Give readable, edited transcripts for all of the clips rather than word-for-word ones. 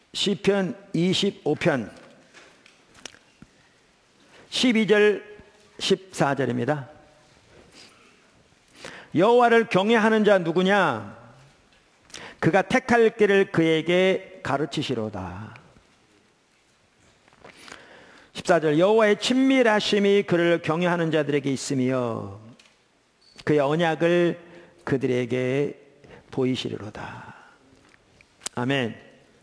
시편 25편 12절 14절입니다. 여호와를 경외하는 자 누구냐? 그가 택할 길을 그에게 가르치시로다. 14절 여호와의 친밀하심이 그를 경외하는 자들에게 있으며 그의 언약을 그들에게 보이시리로다. 아멘.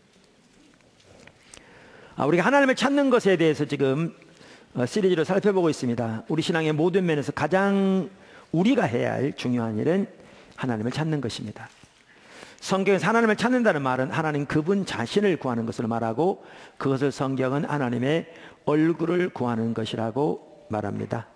우리가 하나님을 찾는 것에 대해서 지금 시리즈로 살펴보고 있습니다. 우리 신앙의 모든 면에서 가장 우리가 해야 할 중요한 일은 하나님을 찾는 것입니다. 성경에서 하나님을 찾는다는 말은 하나님 그분 자신을 구하는 것을 말하고, 그것을 성경은 하나님의 얼굴을 구하는 것이라고 말합니다.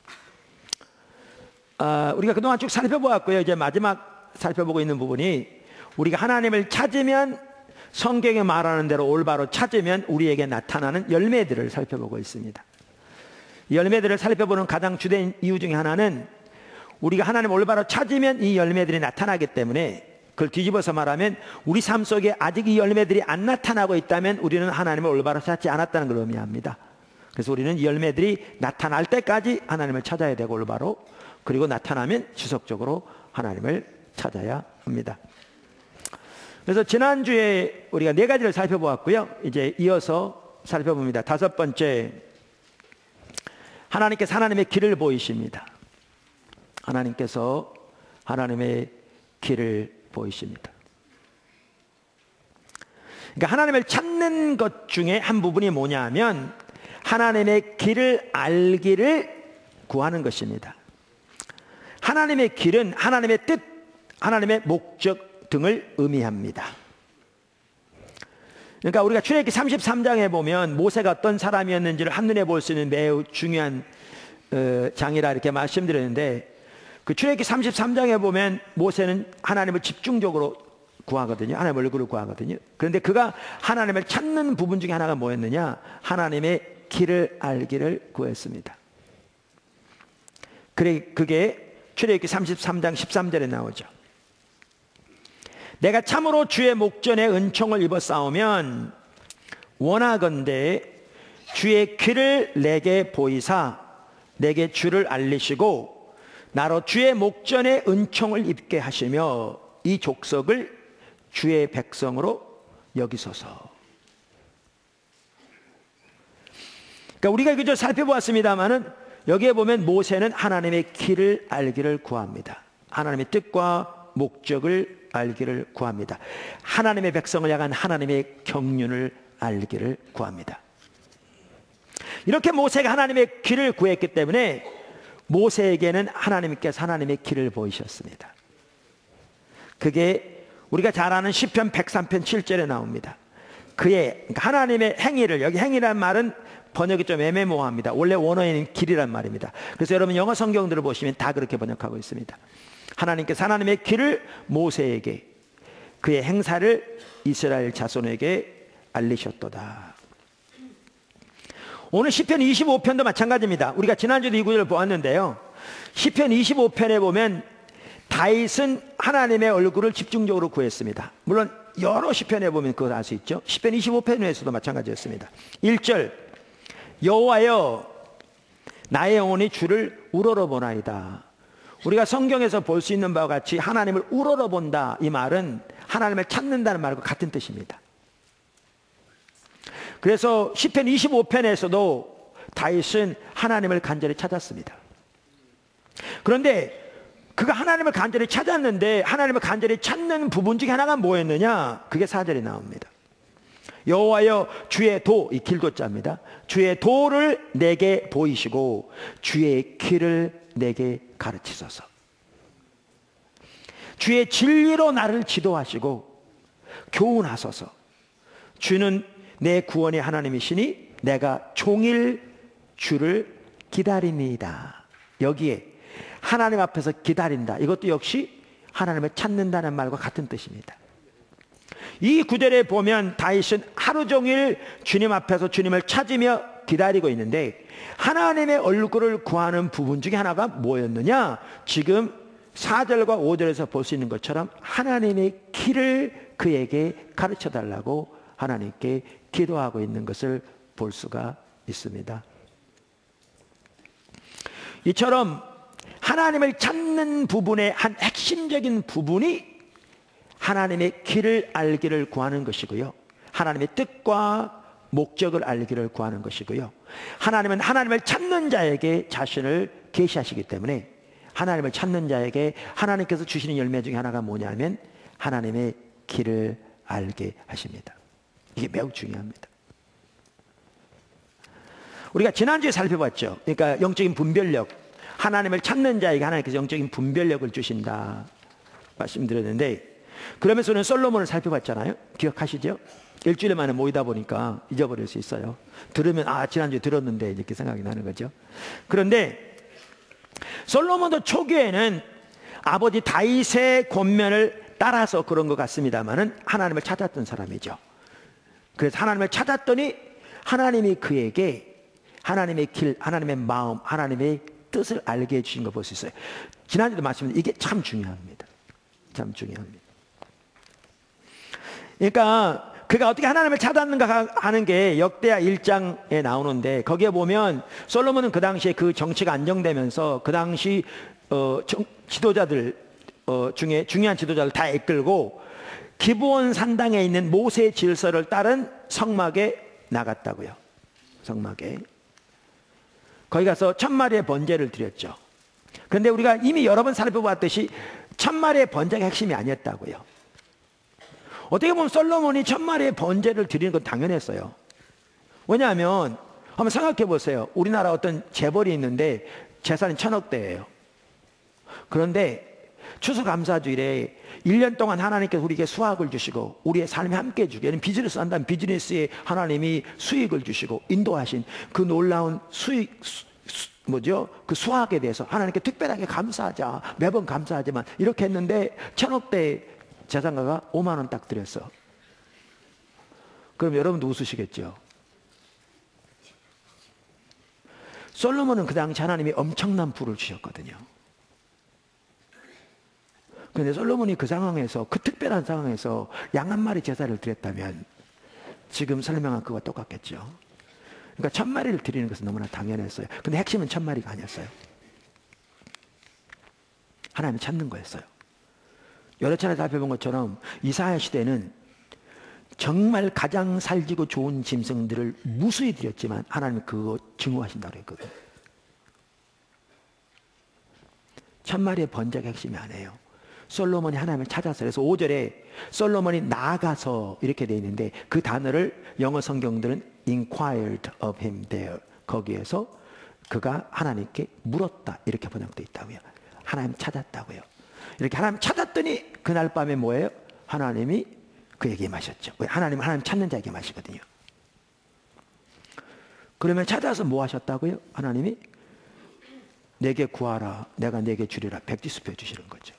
우리가 그동안 쭉 살펴보았고요. 이제 마지막 살펴보고 있는 부분이, 우리가 하나님을 찾으면, 성경에 말하는 대로 올바로 찾으면 우리에게 나타나는 열매들을 살펴보고 있습니다. 이 열매들을 살펴보는 가장 주된 이유 중에 하나는, 우리가 하나님을 올바로 찾으면 이 열매들이 나타나기 때문에, 그걸 뒤집어서 말하면 우리 삶 속에 아직 이 열매들이 안 나타나고 있다면 우리는 하나님을 올바로 찾지 않았다는 걸 의미합니다. 그래서 우리는 이 열매들이 나타날 때까지 하나님을 찾아야 되고, 올바로, 그리고 나타나면 지속적으로 하나님을 찾아야 합니다. 그래서 지난주에 우리가 4가지를 살펴보았고요. 이제 이어서 살펴봅니다. 5번째, 하나님께서 하나님의 길을 보이십니다. 하나님께서 하나님의 길을 보이십니다. 그러니까 하나님을 찾는 것 중에 한 부분이 뭐냐 하면, 하나님의 길을 알기를 구하는 것입니다. 하나님의 길은 하나님의 뜻, 하나님의 목적 등을 의미합니다. 그러니까 우리가 출애굽기 33장에 보면 모세가 어떤 사람이었는지를 한눈에 볼 수 있는 매우 중요한 장이라 이렇게 말씀드렸는데, 그 출애굽기 33장에 보면 모세는 하나님을 집중적으로 구하거든요. 하나님의 얼굴을 구하거든요. 그런데 그가 하나님을 찾는 부분 중에 하나가 뭐였느냐? 하나님의 길을 알기를 구했습니다. 그게 출애굽기 33장 13절에 나오죠. 내가 참으로 주의 목전에 은총을 입어 싸우면 원하건대 주의 길을 내게 보이사 내게 주를 알리시고 나로 주의 목전에 은총을 입게 하시며 이 족속을 주의 백성으로 여기소서. 그러니까 우리가 그저 살펴보았습니다마는 여기에 보면 모세는 하나님의 길을 알기를 구합니다. 하나님의 뜻과 목적을 알기를 구합니다. 하나님의 백성을 향한 하나님의 경륜을 알기를 구합니다. 이렇게 모세가 하나님의 길을 구했기 때문에 모세에게는 하나님께서 하나님의 길을 보이셨습니다. 그게 우리가 잘 아는 시편 103편 7절에 나옵니다. 그러니까 하나님의 행위를, 여기 행위란 말은 번역이 좀 애매모호합니다. 원래 원어에는 길이란 말입니다. 그래서 여러분 영어 성경들을 보시면 다 그렇게 번역하고 있습니다. 하나님께서 하나님의 길을 모세에게, 그의 행사를 이스라엘 자손에게 알리셨도다. 오늘 시편 25편도 마찬가지입니다. 우리가 지난주도 이 구절을 보았는데요. 시편 25편에 보면 다윗은 하나님의 얼굴을 집중적으로 구했습니다. 물론 여러 시편에 보면 그걸 알 수 있죠. 시편 25편에서도 마찬가지였습니다. 1절 여호와여 나의 영혼이 주를 우러러보나이다. 우리가 성경에서 볼 수 있는 바와 같이 하나님을 우러러본다, 이 말은 하나님을 찾는다는 말과 같은 뜻입니다. 그래서 시편 25편에서도 다윗은 하나님을 간절히 찾았습니다. 그런데 그가 하나님을 간절히 찾았는데 하나님을 간절히 찾는 부분 중에 하나가 뭐였느냐? 그게 4절에 나옵니다. 여호와여 주의 도, 이 길도자입니다. 주의 도를 내게 보이시고 주의 길을 내게 가르치소서. 주의 진리로 나를 지도하시고 교훈하소서. 주는 내 구원의 하나님이시니 내가 종일 주를 기다리니이다. 여기에 하나님 앞에서 기다린다, 이것도 역시 하나님을 찾는다는 말과 같은 뜻입니다. 이 구절에 보면 다윗은 하루 종일 주님 앞에서 주님을 찾으며 기다리고 있는데, 하나님의 얼굴을 구하는 부분 중에 하나가 뭐였느냐? 지금 4절과 5절에서 볼 수 있는 것처럼 하나님의 길을 그에게 가르쳐 달라고 하나님께 기도하고 있는 것을 볼 수가 있습니다. 이처럼 하나님을 찾는 부분의 한 핵심적인 부분이 하나님의 길을 알기를 구하는 것이고요. 하나님의 뜻과 목적을 알기를 구하는 것이고요. 하나님은 하나님을 찾는 자에게 자신을 계시하시기 때문에 하나님을 찾는 자에게 하나님께서 주시는 열매 중에 하나가 뭐냐면 하나님의 길을 알게 하십니다. 이게 매우 중요합니다. 우리가 지난주에 살펴봤죠. 그러니까 영적인 분별력, 하나님을 찾는 자에게 하나님께서 영적인 분별력을 주신다 말씀드렸는데, 그러면서는 솔로몬을 살펴봤잖아요. 기억하시죠? 일주일 만에 모이다 보니까 잊어버릴 수 있어요. 들으면 지난주에 들었는데 이렇게 생각이 나는 거죠. 그런데 솔로몬도 초기에는 아버지 다윗의 권면을 따라서 그런 것 같습니다만은 하나님을 찾았던 사람이죠. 그래서 하나님을 찾았더니 하나님이 그에게 하나님의 길, 하나님의 마음, 하나님의 뜻을 알게 해주신 걸 볼 수 있어요. 지난주에도 말씀드린 이게 참 중요합니다. 참 중요합니다. 그러니까 그가 어떻게 하나님을 찾았는가 하는 게 역대하 1장에 나오는데, 거기에 보면 솔로몬은 그 당시에 그 정치가 안정되면서 그 당시 지도자들 중에 중요한 지도자를 다 이끌고 기브온 산당에 있는 모세 질서를 따른 성막에 나갔다고요. 성막에 거기 가서 1000마리의 번제를 드렸죠. 그런데 우리가 이미 여러 번 살펴봤듯이 1000마리의 번제가 핵심이 아니었다고요. 어떻게 보면 솔로몬이 1000마리의 번제를 드리는 건 당연했어요. 왜냐하면 한번 생각해 보세요. 우리나라 어떤 재벌이 있는데 재산이 1000억대예요. 그런데 추수감사주일에 1년 동안 하나님께서 우리에게 수확을 주시고 우리의 삶에 함께 해주고, 비즈니스 한다면 비즈니스에 하나님이 수익을 주시고 인도하신 그 놀라운 그 수확에 대해서 하나님께 특별하게 감사하자, 매번 감사하지만 이렇게 했는데 1000억대 재산가가 5만 원 딱 드렸어. 그럼 여러분도 웃으시겠죠? 솔로몬은 그 당시 하나님이 엄청난 부를 주셨거든요. 그런데 솔로몬이 그 상황에서, 그 특별한 상황에서 양 한 마리 제사를 드렸다면 지금 설명한 그와 똑같겠죠. 그러니까 1000마리를 드리는 것은 너무나 당연했어요. 근데 핵심은 1000마리가 아니었어요. 하나님을 찾는 거였어요. 여러 차례 살펴본 것처럼 이사야 시대는 정말 가장 살기고 좋은 짐승들을 무수히 드렸지만 하나님은 그거 증오하신다고 그랬거든요. 1000마리의 번제가 핵심이 아니에요. 솔로몬이 하나님을 찾아서, 그래서 5절에 솔로몬이 나아가서 이렇게 되어 있는데 그 단어를 영어 성경들은 inquired of him there, 거기에서 그가 하나님께 물었다 이렇게 번역되어 있다고요. 하나님 찾았다고요. 이렇게 하나님 찾았더니 그날 밤에 뭐예요? 하나님이 그에게 임하셨죠. 왜? 하나님 찾는 자에게 임하시거든요. 그러면 찾아서 뭐 하셨다고요? 하나님이 내게 구하라, 내가 내게 주리라, 백지수표 주시는 거죠.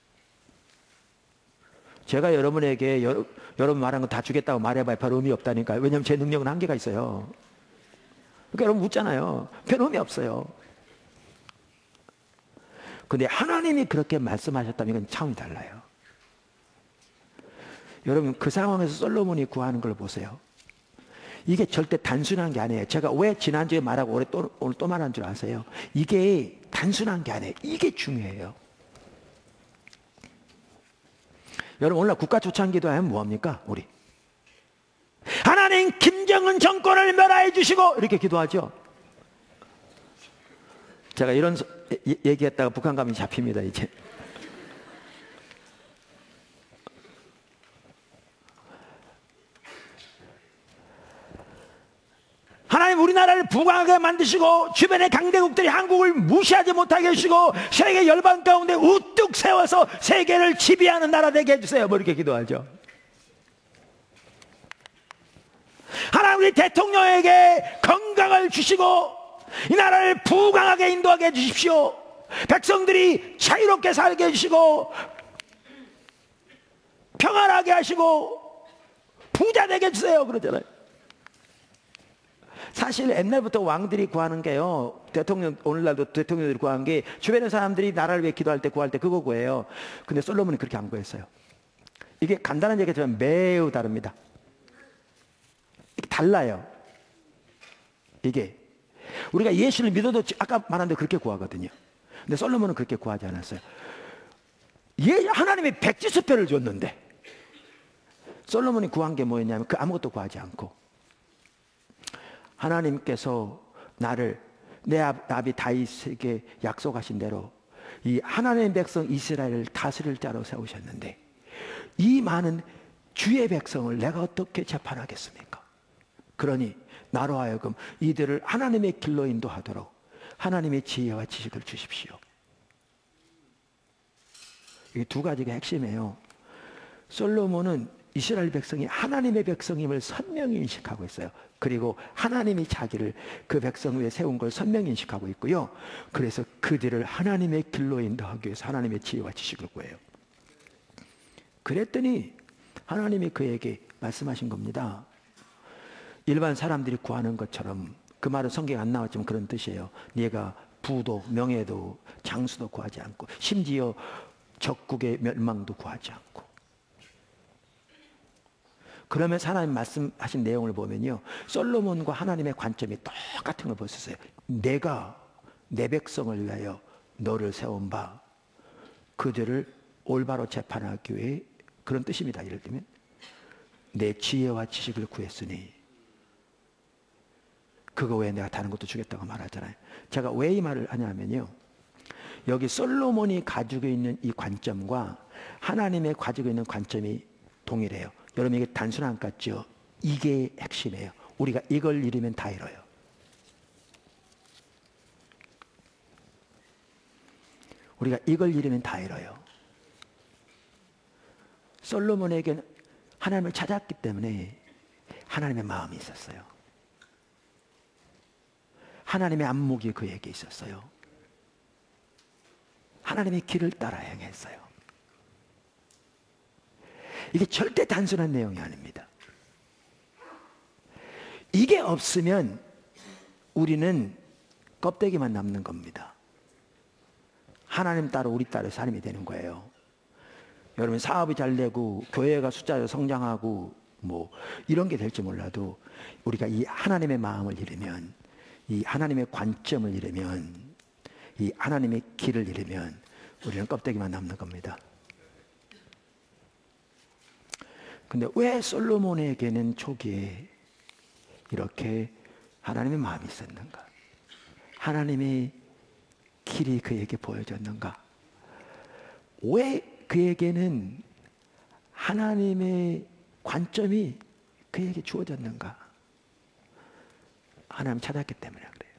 제가 여러분에게 여러분 말한 거 다 주겠다고 말해봐야 별 의미 없다니까요. 왜냐하면 제 능력은 한계가 있어요. 그러니까 여러분 묻잖아요. 별 의미 없어요. 근데 하나님이 그렇게 말씀하셨다면 이건 차원이 달라요. 여러분 그 상황에서 솔로몬이 구하는 걸 보세요. 이게 절대 단순한 게 아니에요. 제가 왜 지난주에 말하고 오늘 또 말한 줄 아세요? 이게 단순한 게 아니에요. 이게 중요해요. 여러분 오늘 국가 초창기도 하면 뭐합니까? 우리 하나님 김정은 정권을 멸하해 주시고 이렇게 기도하죠. 제가 이런 얘기했다가 북한 가면 잡힙니다 이제. 하나님 우리나라를 부강하게 만드시고 주변의 강대국들이 한국을 무시하지 못하게 해주시고 세계 열방 가운데 우뚝 세워서 세계를 지배하는 나라 되게 해주세요. 뭐 이렇게 기도하죠. 하나님 우리 대통령에게 건강을 주시고 이 나라를 부강하게 인도하게 해주십시오. 백성들이 자유롭게 살게 해주시고 평안하게 하시고 부자 되게 해주세요. 그러잖아요. 사실 옛날부터 왕들이 구하는 게요, 오늘날도 대통령들이 구하는 게 주변의 사람들이 나라를 위해 기도할 때 구할 때 그거 구해요. 근데 솔로몬이 그렇게 안 구했어요. 이게 간단한 얘기지만 매우 다릅니다. 달라요. 이게 우리가 예수를 믿어도 아까 말한 대로 그렇게 구하거든요. 근데 솔로몬은 그렇게 구하지 않았어요. 하나님이 백지수표를 줬는데 솔로몬이 구한 게 뭐였냐면 그 아무것도 구하지 않고 하나님께서 나를 내 아비 다윗에게 약속하신 대로 이 하나님의 백성 이스라엘을 다스릴 자로 세우셨는데 이 많은 주의 백성을 내가 어떻게 재판하겠습니까? 그러니 나로 하여금 이들을 하나님의 길로 인도하도록 하나님의 지혜와 지식을 주십시오. 이 두 가지가 핵심이에요. 솔로몬은 이스라엘 백성이 하나님의 백성임을 선명히 인식하고 있어요. 그리고 하나님이 자기를 그 백성 위에 세운 걸 선명히 인식하고 있고요. 그래서 그들을 하나님의 길로 인도하기 위해서 하나님의 지혜와 지식을 구해요. 그랬더니 하나님이 그에게 말씀하신 겁니다. 일반 사람들이 구하는 것처럼, 그 말은 성경에 안 나왔지만 그런 뜻이에요. 네가 부도 명예도 장수도 구하지 않고 심지어 적국의 멸망도 구하지 않고. 그러면서 하나님 말씀하신 내용을 보면요, 솔로몬과 하나님의 관점이 똑같은 걸 보셨어요. 내가 내 백성을 위하여 너를 세운 바 그들을 올바로 재판하기 위해, 그런 뜻입니다. 예를 들면 내 지혜와 지식을 구했으니 그거 외에 내가 다른 것도 주겠다고 말하잖아요. 제가 왜 이 말을 하냐면요, 여기 솔로몬이 가지고 있는 이 관점과 하나님의 가지고 있는 관점이 동일해요. 여러분, 이게 단순한 것 같죠? 이게 핵심이에요. 우리가 이걸 잃으면 다 잃어요. 우리가 이걸 잃으면 다 잃어요. 솔로몬에게는 하나님을 찾았기 때문에 하나님의 마음이 있었어요. 하나님의 안목이 그에게 있었어요. 하나님의 길을 따라 행했어요. 이게 절대 단순한 내용이 아닙니다. 이게 없으면 우리는 껍데기만 남는 겁니다. 하나님 따라 우리 따라 삶이 되는 거예요. 여러분, 사업이 잘 되고 교회가 숫자가 성장하고 뭐 이런 게 될지 몰라도 우리가 이 하나님의 마음을 잃으면, 이 하나님의 관점을 잃으면, 이 하나님의 길을 잃으면 우리는 껍데기만 남는 겁니다. 근데 왜 솔로몬에게는 초기에 이렇게 하나님의 마음이 있었는가? 하나님의 길이 그에게 보여졌는가? 왜 그에게는 하나님의 관점이 그에게 주어졌는가? 하나님 찾았기 때문에 그래요.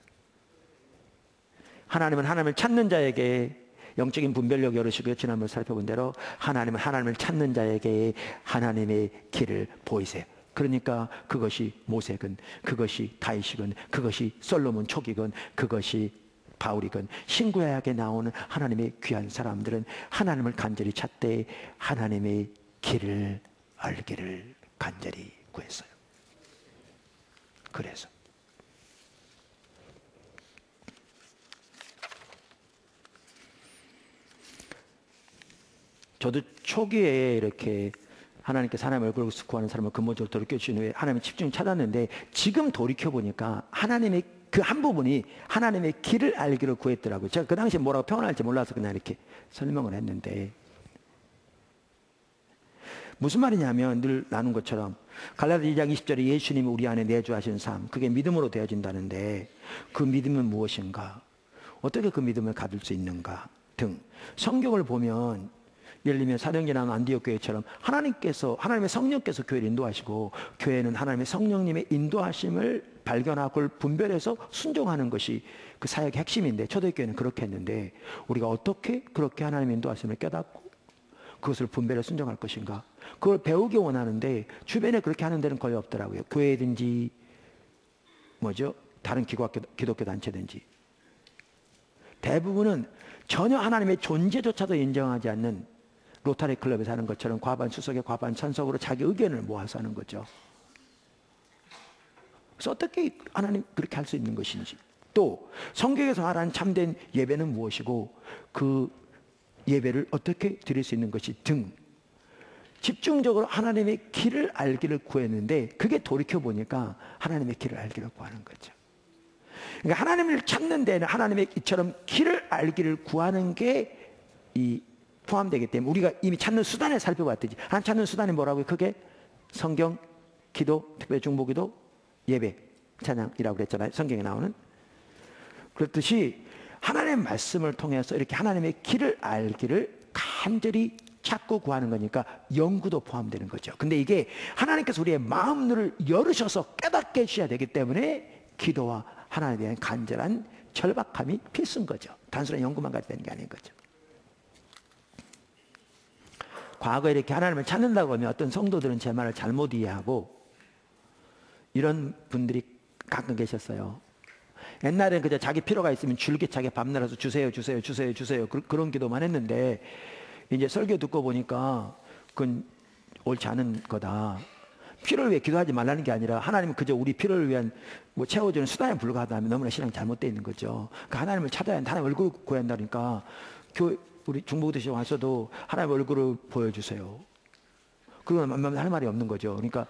하나님은 하나님을 찾는 자에게 영적인 분별력이 여르시고요. 지난번 살펴본 대로 하나님은 하나님을 찾는 자에게 하나님의 길을 보이세요. 그러니까 그것이 모세건, 그것이 다윗이건, 그것이 솔로몬 초기건, 그것이 바울이건, 신구약에 나오는 하나님의 귀한 사람들은 하나님을 간절히 찾되 하나님의 길을 알기를 간절히 구했어요. 그래서 저도 초기에 이렇게 하나님께서 하나님의 얼굴을 구하는 사람을 근본적으로 돌이켜주신 후에 하나님의 집중을 찾았는데, 지금 돌이켜보니까 하나님의 그 한 부분이 하나님의 길을 알기를 구했더라고요. 제가 그 당시에 뭐라고 표현할지 몰라서 그냥 이렇게 설명을 했는데, 무슨 말이냐면 늘 나눈 것처럼 갈라디아 2장 20절에 예수님이 우리 안에 내주하신 삶, 그게 믿음으로 되어진다는데 그 믿음은 무엇인가? 어떻게 그 믿음을 가질 수 있는가? 등 성경을 보면, 예를 들면 사도행전이나 안디옥 교회처럼 하나님의 성령께서 교회를 인도하시고 교회는 하나님의 성령님의 인도하심을 발견하고 그걸 분별해서 순종하는 것이 그 사역의 핵심인데, 초대교회는 그렇게 했는데 우리가 어떻게 그렇게 하나님의 인도하심을 깨닫고 그것을 분별해 순종할 것인가? 그걸 배우기 원하는데 주변에 그렇게 하는 데는 거의 없더라고요. 교회든지 다른 기독교 단체든지 대부분은 전혀 하나님의 존재조차도 인정하지 않는 로타리 클럽에서 하는 것처럼 과반 수석에 과반 찬석으로 자기 의견을 모아서 하는 거죠. 그래서 어떻게 하나님 그렇게 할 수 있는 것인지, 또 성경에서 말하는 참된 예배는 무엇이고 그 예배를 어떻게 드릴 수 있는 것이 등 집중적으로 하나님의 길을 알기를 구했는데 그게 돌이켜보니까 하나님의 길을 알기를 구하는 거죠. 그러니까 하나님을 찾는 데는 하나님의 이처럼 길을 알기를 구하는 게 이 포함되기 때문에 우리가 이미 찾는 수단을 살펴봤듯이 하나님 찾는 수단이 뭐라고요? 그게 성경, 기도, 특별히 중보기도, 예배, 찬양이라고 그랬잖아요. 성경에 나오는. 그렇듯이 하나님의 말씀을 통해서 이렇게 하나님의 길을 알기를 간절히 찾고 구하는 거니까 연구도 포함되는 거죠. 근데 이게 하나님께서 우리의 마음을 열으셔서 깨닫게 해주셔야 되기 때문에 기도와 하나님에 대한 간절한 절박함이 필수인 거죠. 단순한 연구만 가지고 되는 게 아닌 거죠. 과거에 이렇게 하나님을 찾는다고 하면 어떤 성도들은 제 말을 잘못 이해하고 이런 분들이 가끔 계셨어요. 옛날에는 그저 자기 필요가 있으면 줄기차게 밤낮으로 주세요, 주세요, 주세요, 주세요. 그런 기도만 했는데 이제 설교 듣고 보니까 그건 옳지 않은 거다. 필요를 위해 기도하지 말라는 게 아니라 하나님은 그저 우리 필요를 위한 뭐 채워주는 수단에 불과하다면 너무나 신앙이 잘못되어 있는 거죠. 그러니까 하나님을 찾아야 한다. 하나님 얼굴을 구해야 한다니까 우리 중보기도시 와서도 하나님 얼굴을 보여주세요. 그러면 할 말이 없는 거죠. 그러니까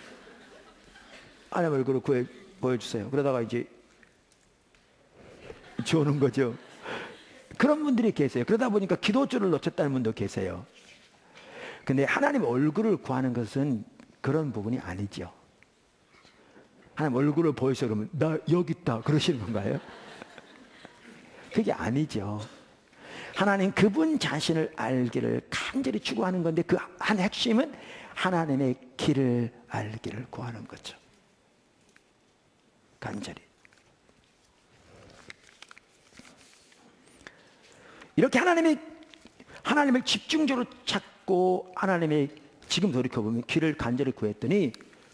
하나님 얼굴을 보여주세요. 그러다가 이제 지우는 거죠. 그런 분들이 계세요. 그러다 보니까 기도줄을 놓쳤다는 분도 계세요. 근데 하나님 얼굴을 구하는 것은 그런 부분이 아니죠. 하나님 얼굴을 보여서 그러면 나 여기 있다 그러시는 건가요? 그게 아니죠. 하나님 그분 자신을 알기를 간절히 추구하는 건데 그 한 핵심은 하나님의 길을 알기를 구하는 거죠. 간절히. 이렇게 하나님을 집중적으로 찾고 하나님의 지금 돌이켜보면 길을 간절히 구했더니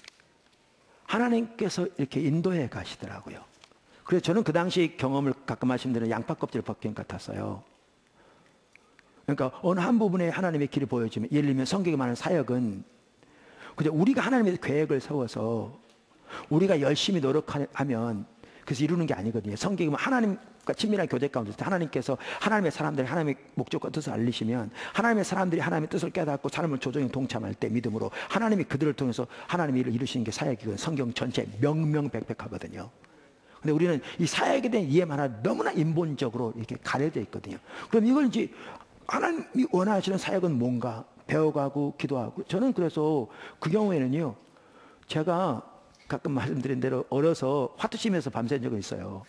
하나님께서 이렇게 인도해 가시더라고요. 그래서 저는 그 당시 경험을 가끔 말씀드리는 양파 껍질 벗긴 것 같았어요. 그러니까 어느 한 부분에 하나님의 길을 보여주면 예를 들면 성경에 말하는 사역은 그저 우리가 하나님의 계획을 세워서 우리가 열심히 노력하면 그래서 이루는 게 아니거든요. 성경은 하나님과 친밀한 교제 가운데 하나님께서 하나님의 사람들이 하나님의 목적과 뜻을 알리시면 하나님의 사람들이 하나님의 뜻을 깨닫고 삶을 조정에 동참할 때 믿음으로 하나님이 그들을 통해서 하나님의 일을 이루시는 게 사역이거든요. 성경 전체 명명백백하거든요. 근데 우리는 이 사역에 대한 이해만 하나 너무나 인본적으로 이렇게 가려져 있거든요. 그럼 이걸 이제 하나님이 원하시는 사역은 뭔가 배워가고 기도하고 저는 그래서 그 경우에는요 제가 가끔 말씀드린 대로 어려서 화투치면서 밤샌 적은 있어요.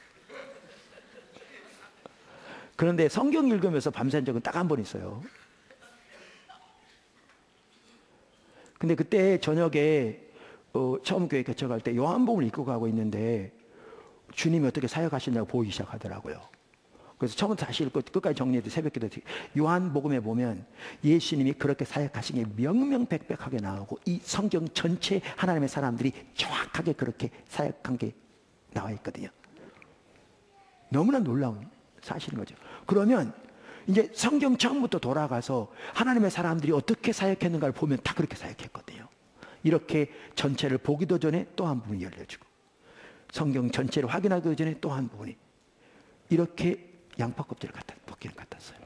그런데 성경 읽으면서 밤샌 적은 딱 한 번 있어요. 근데 그때 저녁에 처음 교회 개척할 때 요한복음을 읽고 가고 있는데 주님이 어떻게 사역하시냐고 보이기 시작하더라고요. 그래서 처음부터 다시 읽고 끝까지 정리해도 새벽기도 요한복음에 보면 예수님이 그렇게 사역하신 게 명명백백하게 나오고 이 성경 전체 하나님의 사람들이 정확하게 그렇게 사역한 게 나와 있거든요. 너무나 놀라운 사실인 거죠. 그러면 이제 성경 처음부터 돌아가서 하나님의 사람들이 어떻게 사역했는가를 보면 다 그렇게 사역했거든요. 이렇게 전체를 보기도 전에 또 한 부분이 열려지고 성경 전체를 확인하기도 전에 또 한 부분이 이렇게 양파 껍질을 벗기는 것 같았어요.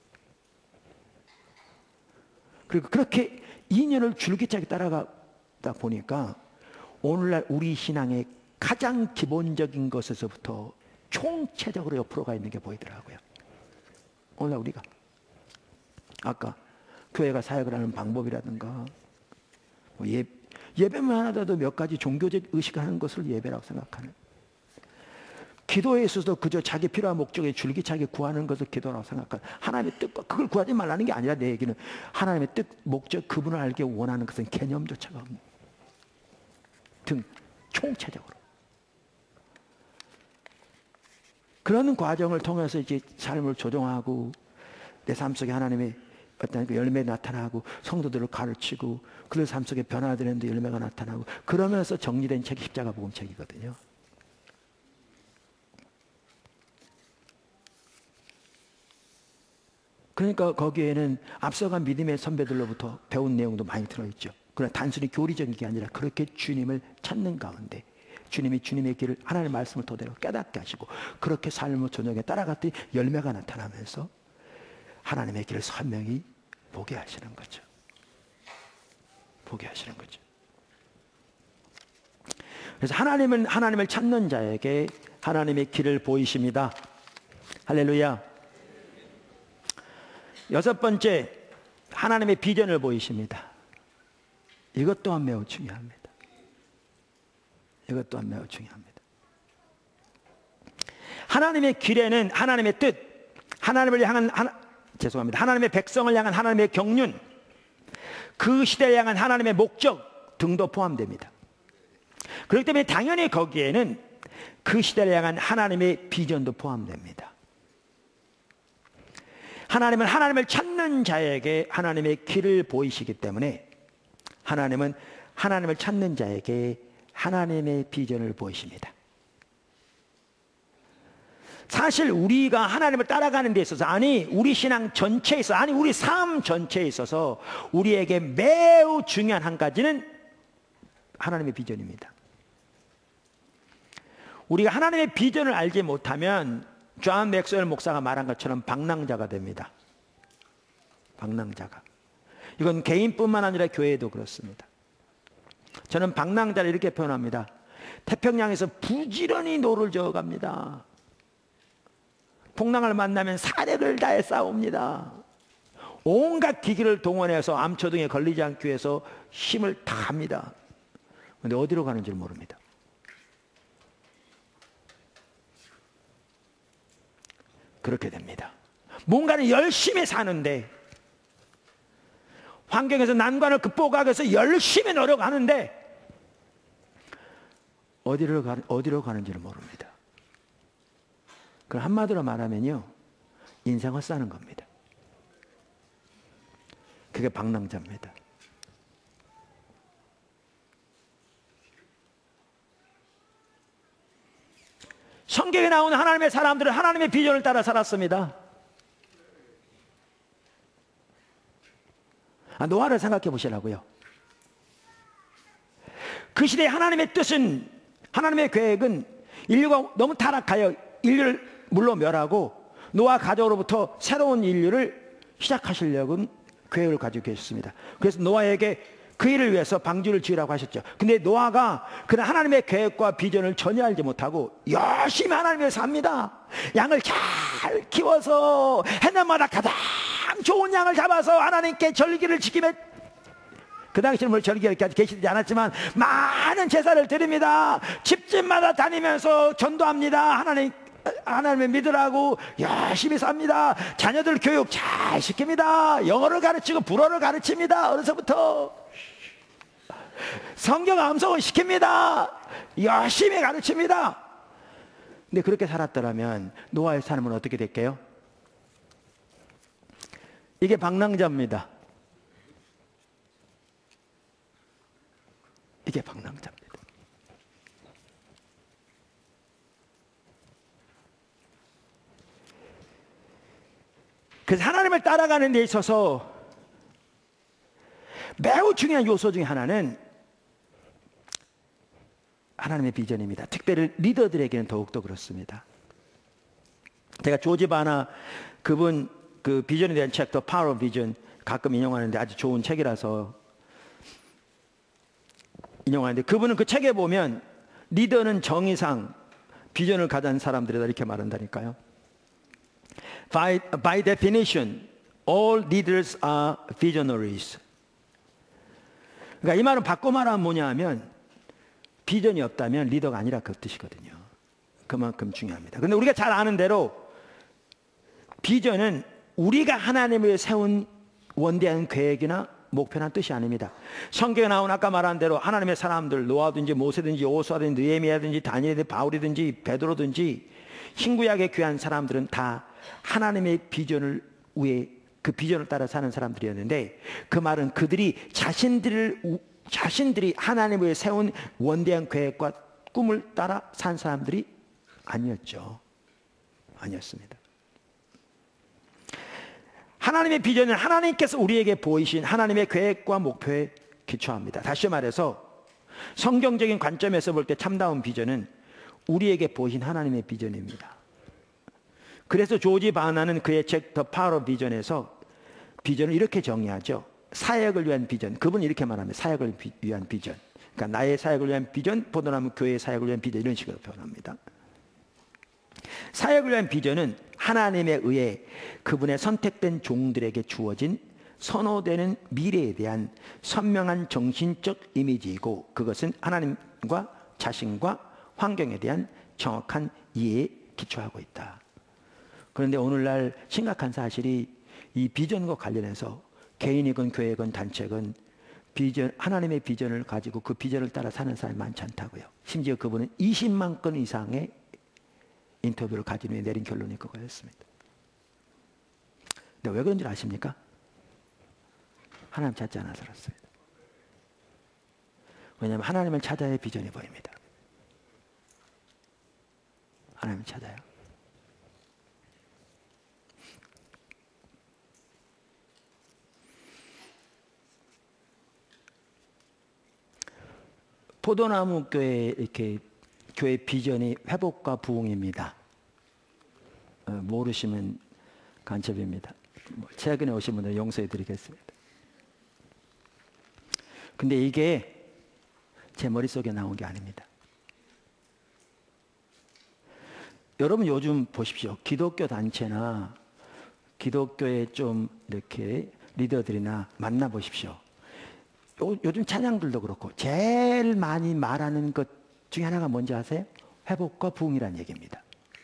그리고 그렇게 2년을 줄기차게 따라가다 보니까 오늘날 우리 신앙의 가장 기본적인 것에서부터 총체적으로 옆으로 가 있는 게 보이더라고요. 오늘날 우리가 아까 교회가 사역을 하는 방법이라든가 뭐 예배만 하더라도 몇 가지 종교적 의식을 하는 것을 예배라고 생각하는 기도에 있어서도 그저 자기 필요한 목적에 줄기차게 구하는 것을 기도라고 생각하는 하나님의 뜻과 그걸 구하지 말라는 게 아니라 내 얘기는 하나님의 뜻, 목적, 그분을 알기 원하는 것은 개념조차가 없는 등 총체적으로 그런 과정을 통해서 이제 삶을 조정하고 내 삶 속에 하나님의 어떤 그 열매 나타나고 성도들을 가르치고 그들 삶 속에 변화되는데 열매가 나타나고 그러면서 정리된 책이 십자가 복음책이거든요. 그러니까 거기에는 앞서간 믿음의 선배들로부터 배운 내용도 많이 들어있죠. 그러나 단순히 교리적인 게 아니라 그렇게 주님을 찾는 가운데 주님이 주님의 길을 하나님의 말씀을 토대로 깨닫게 하시고 그렇게 삶을 저녁에 따라갔더니 열매가 나타나면서 하나님의 길을 선명히 보게 하시는 거죠. 보게 하시는 거죠. 그래서 하나님은 하나님을 찾는 자에게 하나님의 길을 보이십니다. 할렐루야. 여섯 번째, 하나님의 비전을 보이십니다. 이것 또한 매우 중요합니다. 이것 또한 매우 중요합니다. 하나님의 길에는 하나님의 뜻, 하나님을 향한 하나님의 백성을 향한 하나님의 경륜, 그 시대를 향한 하나님의 목적 등도 포함됩니다. 그렇기 때문에 당연히 거기에는 그 시대를 향한 하나님의 비전도 포함됩니다. 하나님은 하나님을 찾는 자에게 하나님의 길을 보이시기 때문에 하나님은 하나님을 찾는 자에게 하나님의 비전을 보이십니다. 사실 우리가 하나님을 따라가는 데 있어서, 아니 우리 신앙 전체에 있어서, 아니 우리 삶 전체에 있어서 우리에게 매우 중요한 한 가지는 하나님의 비전입니다. 우리가 하나님의 비전을 알지 못하면 존 맥스웰 목사가 말한 것처럼 방랑자가 됩니다. 방랑자가. 이건 개인뿐만 아니라 교회도 그렇습니다. 저는 방랑자를 이렇게 표현합니다. 태평양에서 부지런히 노를 저어갑니다. 풍랑을 만나면 사력을 다해 싸웁니다. 온갖 기기를 동원해서 암초등에 걸리지 않기 위해서 힘을 다합니다. 그런데 어디로 가는지 모릅니다. 그렇게 됩니다. 뭔가를 열심히 사는데, 환경에서 난관을 극복하기 위해서 열심히 노력하는데 어디로 가는지를 모릅니다. 그럼 한마디로 말하면요, 인생 헛사는 겁니다. 그게 방랑자입니다. 성경에 나오는 하나님의 사람들은 하나님의 비전을 따라 살았습니다. 노아를 생각해 보시라고요. 그 시대에 하나님의 뜻은, 하나님의 계획은 인류가 너무 타락하여 인류를 물로 멸하고 노아 가족으로부터 새로운 인류를 시작하시려고 계획을 가지고 계셨습니다. 그래서 노아에게 그 일을 위해서 방주를 지으라고 하셨죠. 근데 노아가 그런 하나님의 계획과 비전을 전혀 알지 못하고 열심히 하나님을 삽니다. 양을 잘 키워서 해날마다 가장 좋은 양을 잡아서 하나님께 절기를 지키며, 그 당시에는 뭘 절기까지 계시지 않았지만 많은 제사를 드립니다. 집집마다 다니면서 전도합니다. 하나님을 믿으라고 열심히 삽니다. 자녀들 교육 잘 시킵니다. 영어를 가르치고 불어를 가르칩니다. 어려서부터 성경 암송을 시킵니다. 열심히 가르칩니다. 근데 그렇게 살았더라면 노아의 삶은 어떻게 될까요? 이게 방랑자입니다. 이게 방랑자입니다. 그래서 하나님을 따라가는 데 있어서 매우 중요한 요소 중에 하나는 하나님의 비전입니다. 특별히 리더들에게는 더욱더 그렇습니다. 제가 조지 바나 그분 그 비전에 대한 책, The Power of Vision 가끔 인용하는데 아주 좋은 책이라서 인용하는데, 그분은 그 책에 보면 리더는 정의상 비전을 가진 사람들이다 이렇게 말한다니까요. By definition, all leaders are visionaries. 그러니까 이 말은 바꿔 말하면 뭐냐 하면 비전이 없다면 리더가 아니라 그 뜻이거든요. 그만큼 중요합니다. 그런데 우리가 잘 아는 대로 비전은 우리가 하나님을 세운 원대한 계획이나 목표나 뜻이 아닙니다. 성경에 나온 아까 말한 대로 하나님의 사람들, 노아든지 모세든지 여호수아든지 느헤미야든지 다니엘이든지 바울이든지 베드로든지 신구약의 귀한 사람들은 다 하나님의 비전을 위해 그 비전을 따라 사는 사람들이었는데, 그 말은 그들이 자신들이 하나님을 세운 원대한 계획과 꿈을 따라 산 사람들이 아니었죠. 아니었습니다. 하나님의 비전은 하나님께서 우리에게 보이신 하나님의 계획과 목표에 기초합니다. 다시 말해서 성경적인 관점에서 볼 때 참다운 비전은 우리에게 보이신 하나님의 비전입니다. 그래서 조지 바나는 그의 책 The Power of Vision에서 비전을 이렇게 정의하죠. 사역을 위한 비전. 그분은 이렇게 말합니다. 사역을 위한 비전. 그러니까 나의 사역을 위한 비전, 포도나무 교회의 사역을 위한 비전, 이런 식으로 표현합니다. 사역을 위한 비전은 하나님에 의해 그분의 선택된 종들에게 주어진 선호되는 미래에 대한 선명한 정신적 이미지이고, 그것은 하나님과 자신과 환경에 대한 정확한 이해에 기초하고 있다. 그런데 오늘날 심각한 사실이 이 비전과 관련해서 개인이건 교회건 단체건 하나님의 비전을 가지고 그 비전을 따라 사는 사람이 많지 않다고요. 심지어 그분은 20만 건 이상의 인터뷰를 가진 후에 내린 결론이 그거였습니다. 근데 왜 그런 줄 아십니까? 하나님 찾지 않아 살았습니다. 왜냐하면 하나님을 찾아야 비전이 보입니다. 하나님을 찾아요. 포도나무 교회 이렇게 교회 비전이 회복과 부흥입니다. 모르시면 간첩입니다. 최근에 오신 분들 용서해 드리겠습니다. 근데 이게 제 머릿속에 나온 게 아닙니다. 여러분 요즘 보십시오. 기독교 단체나 기독교의 좀 이렇게 리더들이나 만나보십시오. 요즘 찬양들도 그렇고 제일 많이 말하는 것 중에 하나가 뭔지 아세요? 회복과 부흥이라는 얘기입니다.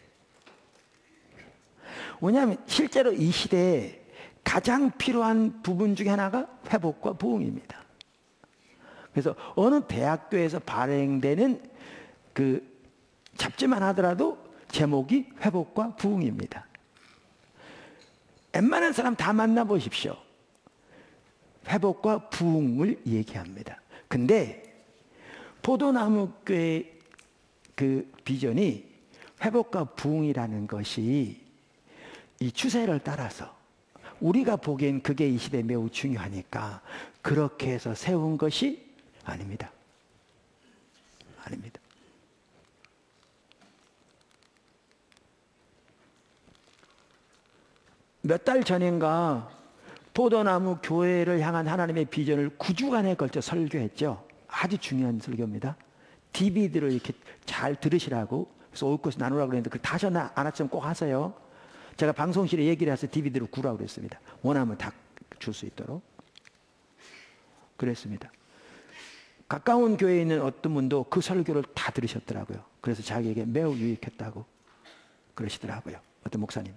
왜냐하면 실제로 이 시대에 가장 필요한 부분 중에 하나가 회복과 부흥입니다. 그래서 어느 대학교에서 발행되는 그 잡지만 하더라도 제목이 회복과 부흥입니다. 웬만한 사람 다 만나보십시오. 회복과 부흥을 얘기합니다. 근데 포도나무 교회 그 비전이 회복과 부흥이라는 것이 이 추세를 따라서 우리가 보기엔 그게 이 시대에 매우 중요하니까 그렇게 해서 세운 것이 아닙니다. 아닙니다. 몇 달 전인가 포도나무 교회를 향한 하나님의 비전을 9주간에 걸쳐 설교했죠. 아주 중요한 설교입니다. DVD를 이렇게 잘 들으시라고 그래서 올 것을 나누라고 그랬는데 그 다시 안 왔으면 꼭 하세요. 제가 방송실에 얘기를 해서 DVD를 구라고 그랬습니다. 원하면 다 줄 수 있도록 그랬습니다. 가까운 교회에 있는 어떤 분도 그 설교를 다 들으셨더라고요. 그래서 자기에게 매우 유익했다고 그러시더라고요. 어떤 목사님도.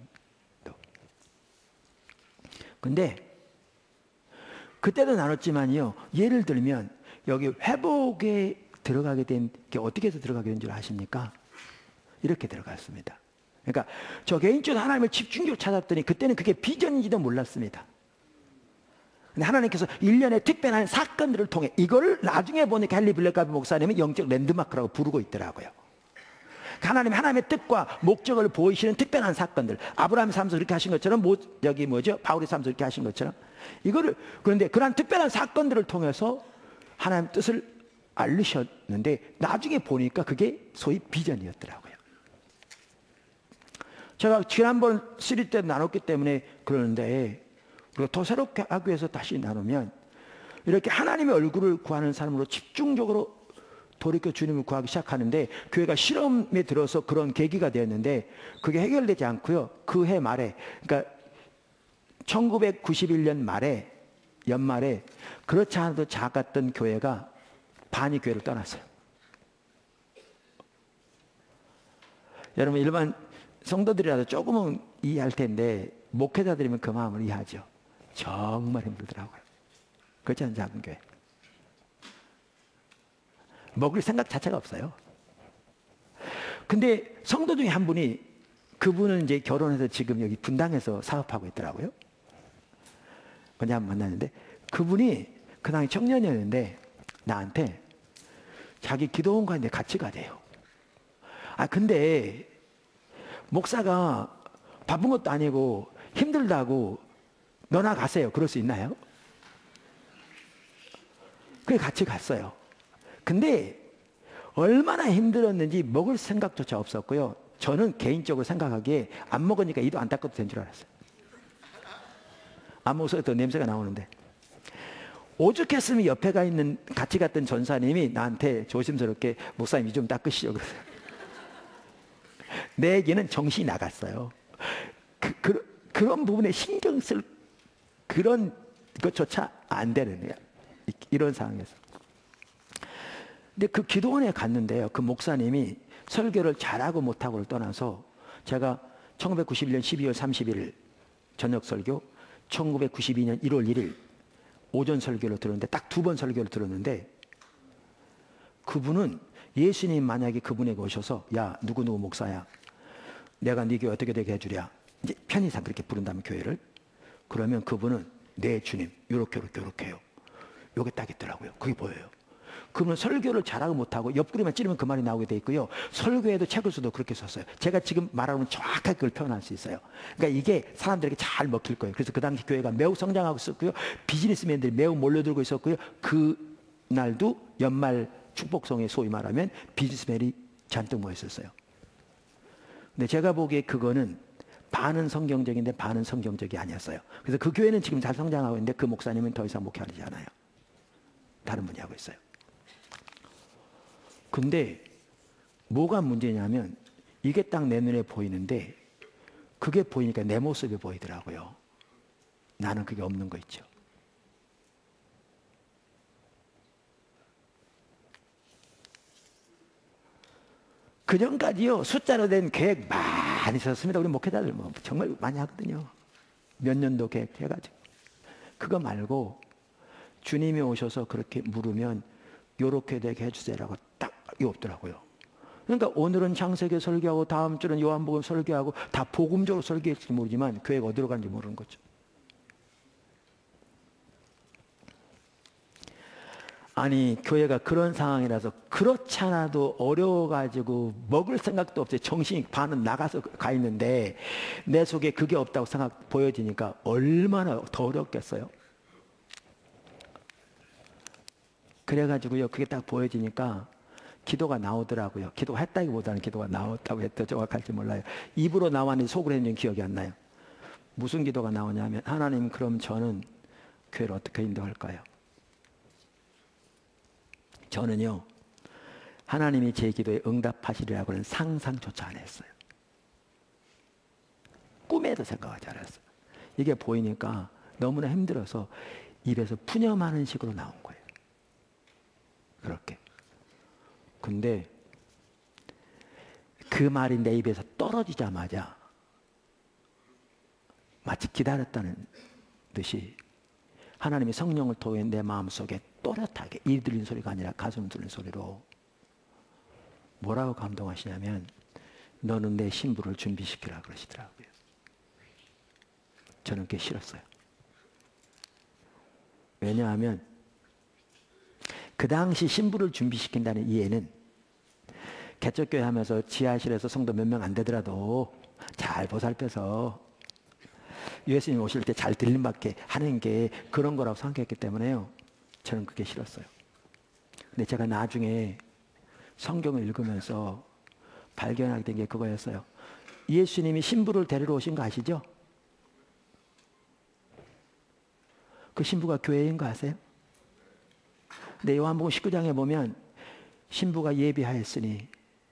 근데 그때도 나눴지만요. 예를 들면 여기 회복에 들어가게 된 게 어떻게 해서 들어가게 된 줄 아십니까? 이렇게 들어갔습니다. 그러니까 저 개인적으로 하나님을 집중적으로 찾았더니 그때는 그게 비전인지도 몰랐습니다. 근데 하나님께서 일련의 특별한 사건들을 통해 이거를 나중에 보니까 헨리 블랙가비 목사님은 영적 랜드마크라고 부르고 있더라고요. 하나님의 뜻과 목적을 보이시는 특별한 사건들. 아브라함의 삶에서 그렇게 하신 것처럼 바울의 삶에서 그렇게 하신 것처럼 이거를 그런데 그러한 특별한 사건들을 통해서 하나님의 뜻을 알리셨는데 나중에 보니까 그게 소위 비전이었더라고요. 제가 지난번 시리 때 나눴기 때문에 그러는데 우리가 더 새롭게 하기 위해서 다시 나누면 이렇게 하나님의 얼굴을 구하는 사람으로 집중적으로 돌이켜 주님을 구하기 시작하는데 교회가 실험에 들어서 그런 계기가 되었는데 그게 해결되지 않고요. 그 해 말에 그러니까 1991년 말에 연말에 그렇지 않아도 작았던 교회가 반이 교회를 떠났어요. 여러분 일반 성도들이라도 조금은 이해할 텐데 목회자들이면 그 마음을 이해하죠. 정말 힘들더라고요. 그렇지 않은 작은 교회. 먹을 생각 자체가 없어요. 근데 성도 중에 한 분이 그분은 이제 결혼해서 지금 여기 분당에서 사업하고 있더라고요. 근데 한번 만났는데 그분이 그 당시 청년이었는데 나한테 자기 기도원 가는데 같이 가대요. 근데 목사가 바쁜 것도 아니고 힘들다고 너나 가세요. 그럴 수 있나요? 그래 같이 갔어요. 근데 얼마나 힘들었는지 먹을 생각조차 없었고요. 저는 개인적으로 생각하기에 안 먹으니까 이도 안 닦아도 된 줄 알았어요. 안 먹어서 더 냄새가 나오는데. 오죽했으면 옆에 가 있는 같이 갔던 전사님이 나한테 조심스럽게 목사님 이 좀 닦으시죠. 그러세요. 내 얘기는 정신이 나갔어요. 그런 부분에 신경 쓸 그런 것조차 안 되는 거야. 이런 상황에서. 근데 그 기도원에 갔는데요. 그 목사님이 설교를 잘하고 못하고를 떠나서 제가 1991년 12월 31일 저녁 설교, 1992년 1월 1일 오전 설교를 들었는데 딱 2번 설교를 들었는데 그분은 예수님 만약에 그분에게 오셔서 야 누구누구 목사야 내가 네 교회 어떻게 되게 해주랴 이제 편의상 그렇게 부른다면 교회를 그러면 그분은 네 주님 요렇게 해요. 요게 딱 있더라고요. 그게 보여요. 그러면 설교를 잘하고 못하고 옆구리만 찌르면 그 말이 나오게 돼 있고요. 설교에도 책을 써도 그렇게 썼어요. 제가 지금 말하면 정확하게 그걸 표현할 수 있어요. 그러니까 이게 사람들에게 잘 먹힐 거예요. 그래서 그 당시 교회가 매우 성장하고 있었고요. 비즈니스맨들이 매우 몰려들고 있었고요. 그 날도 연말 축복성에 소위 말하면 비즈니스맨이 잔뜩 모였었어요. 근데 제가 보기에 그거는 반은 성경적인데 반은 성경적이 아니었어요. 그래서 그 교회는 지금 잘 성장하고 있는데 그 목사님은 더 이상 목회하지 않아요. 다른 분이 하고 있어요. 근데 뭐가 문제냐면 이게 딱 내 눈에 보이는데 그게 보이니까 내 모습이 보이더라고요. 나는 그게 없는 거 있죠. 그전까지요 숫자로 된 계획 많이 썼습니다. 우리 목회자들 뭐 정말 많이 하거든요. 몇 년도 계획 해가지고 그거 말고 주님이 오셔서 그렇게 물으면 요렇게 되게 해주세요라고 딱 이거 없더라고요. 그러니까 오늘은 창세기 설교하고 다음 주는 요한복음 설교하고 다 복음적으로 설교할지 모르지만 교회가 어디로 가는지 모르는 거죠. 아니 교회가 그런 상황이라서 그렇지 않아도 어려워가지고 먹을 생각도 없어요. 정신이 반은 나가서 가 있는데 내 속에 그게 없다고 생각 보여지니까 얼마나 더 어렵겠어요. 그래가지고요 그게 딱 보여지니까 기도가 나오더라고요. 기도했다기보다는 기도가 나왔다고 했더 정확할지 몰라요. 입으로 나왔는데 속으로 했는지 기억이 안 나요. 무슨 기도가 나오냐면 하나님 그럼 저는 교회를 어떻게 인도할까요? 저는요 하나님이 제 기도에 응답하시리라고는 상상조차 안 했어요. 꿈에도 생각하지 않았어요. 이게 보이니까 너무나 힘들어서 입에서 푸념하는 식으로 나온 거예요. 그렇게. 근데 그 말이 내 입에서 떨어지자마자 마치 기다렸다는 듯이 하나님이 성령을 통해 내 마음속에 또렷하게 이 들리는 소리가 아니라 가슴 들리는 소리로 뭐라고 감동하시냐면 너는 내 신부를 준비시키라 그러시더라고요. 저는 그게 싫었어요. 왜냐하면 그 당시 신부를 준비시킨다는 이해는 개척교회 하면서 지하실에서 성도 몇 명 안 되더라도 잘 보살펴서 예수님 오실 때 잘 들림받게 하는 게 그런 거라고 생각했기 때문에요. 저는 그게 싫었어요. 근데 제가 나중에 성경을 읽으면서 발견하게 된 게 그거였어요. 예수님이 신부를 데리러 오신 거 아시죠? 그 신부가 교회인 거 아세요? 근데 요한복음 19장에 보면 신부가 예비하였으니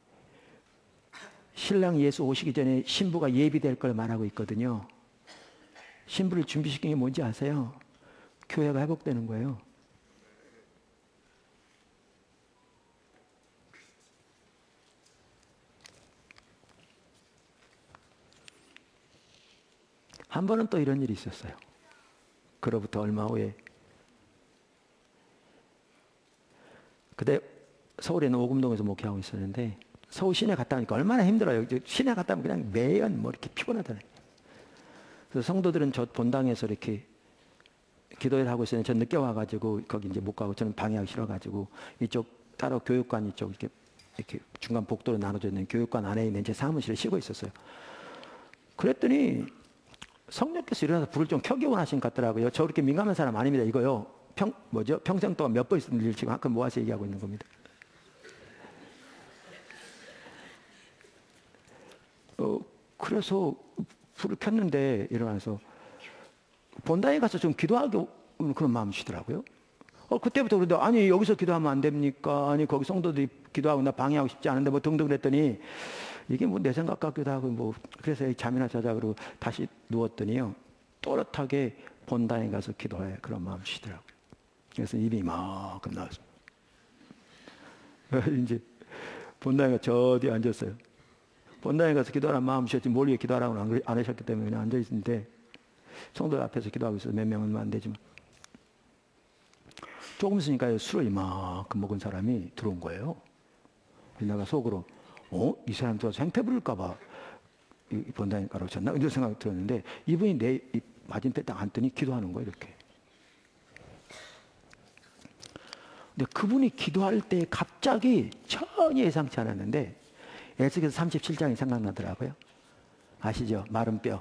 신랑 예수 오시기 전에 신부가 예비될 걸 말하고 있거든요. 신부를 준비시킨 게 뭔지 아세요? 교회가 회복되는 거예요. 한 번은 또 이런 일이 있었어요. 그로부터 얼마 후에 그때 서울에 있는 오금동에서 목회하고 있었는데 서울 시내 갔다 오니까 얼마나 힘들어요. 시내 갔다 오면 그냥 매연 뭐 이렇게 피곤하잖아요. 그래서 성도들은 저 본당에서 이렇게 기도를 하고 있었는데 전 늦게 와가지고 거기 이제 못 가고 저는 방해하기 싫어가지고 이쪽 따로 교육관 이쪽 이렇게 중간 복도로 나눠져 있는 교육관 안에 있는 제 사무실에 쉬고 있었어요. 그랬더니 성령께서 일어나서 불을 좀 켜기 원하신 것 같더라고요. 저 그렇게 민감한 사람 아닙니다. 이거요. 평생 동안 몇 번 있었는 일 지금 한껏 모아서 얘기하고 있는 겁니다. 그래서 불을 켰는데 일어나서 본당에 가서 좀 기도하고 그런 마음이 시더라고요. 그때부터 그러는데, 아니 여기서 기도하면 안 됩니까? 아니 거기 성도들이 기도하고 나 방해하고 싶지 않은데 뭐 등등 그랬더니, 이게 뭐 내 생각 같기도 하고 뭐 그래서 잠이나 자자 그러고 다시 누웠더니요, 또렷하게 본당에 가서 기도해 그런 마음 주시더라고요. 그래서 입이 이만큼 나왔어요. 이제 본당에 저 뒤에 앉았어요. 본당에 가서 기도하라는 마음 주셨지 뭘 위해 기도하라고는 안 하셨기 때문에 그냥 앉아있는데, 성도 앞에서 기도하고 있어서 몇 명은 안 되지만, 조금 있으니까 술을 이만큼 먹은 사람이 들어온 거예요. 내가 속으로 이 사람 들어서 행패 부릴까봐 본당에 가르쳤나? 이런 생각이 들었는데, 이분이 내 맞은편에 딱 앉더니 기도하는 거예요, 이렇게. 근데 그분이 기도할 때 갑자기 전혀 예상치 않았는데, 에스겔서 37장이 생각나더라고요. 아시죠? 마른 뼈.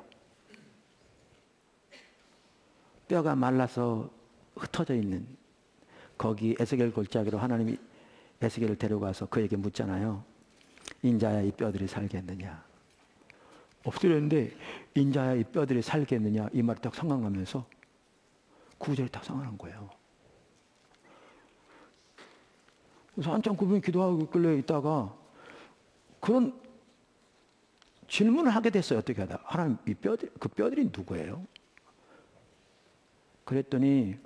뼈가 말라서 흩어져 있는 거기 에스겔 골짜기로 하나님이 에스겔을 데려가서 그에게 묻잖아요. 인자야 이 뼈들이 살겠느냐. 엎드렸는데 인자야 이 뼈들이 살겠느냐 이 말이 딱 생각나면서 구절이 딱 생각난 거예요. 그래서 한참 그분이 기도하고 있길래 있다가 그런 질문을 하게 됐어요. 어떻게 하다. 하나님 이 뼈들이, 그 뼈들이 누구예요? 그랬더니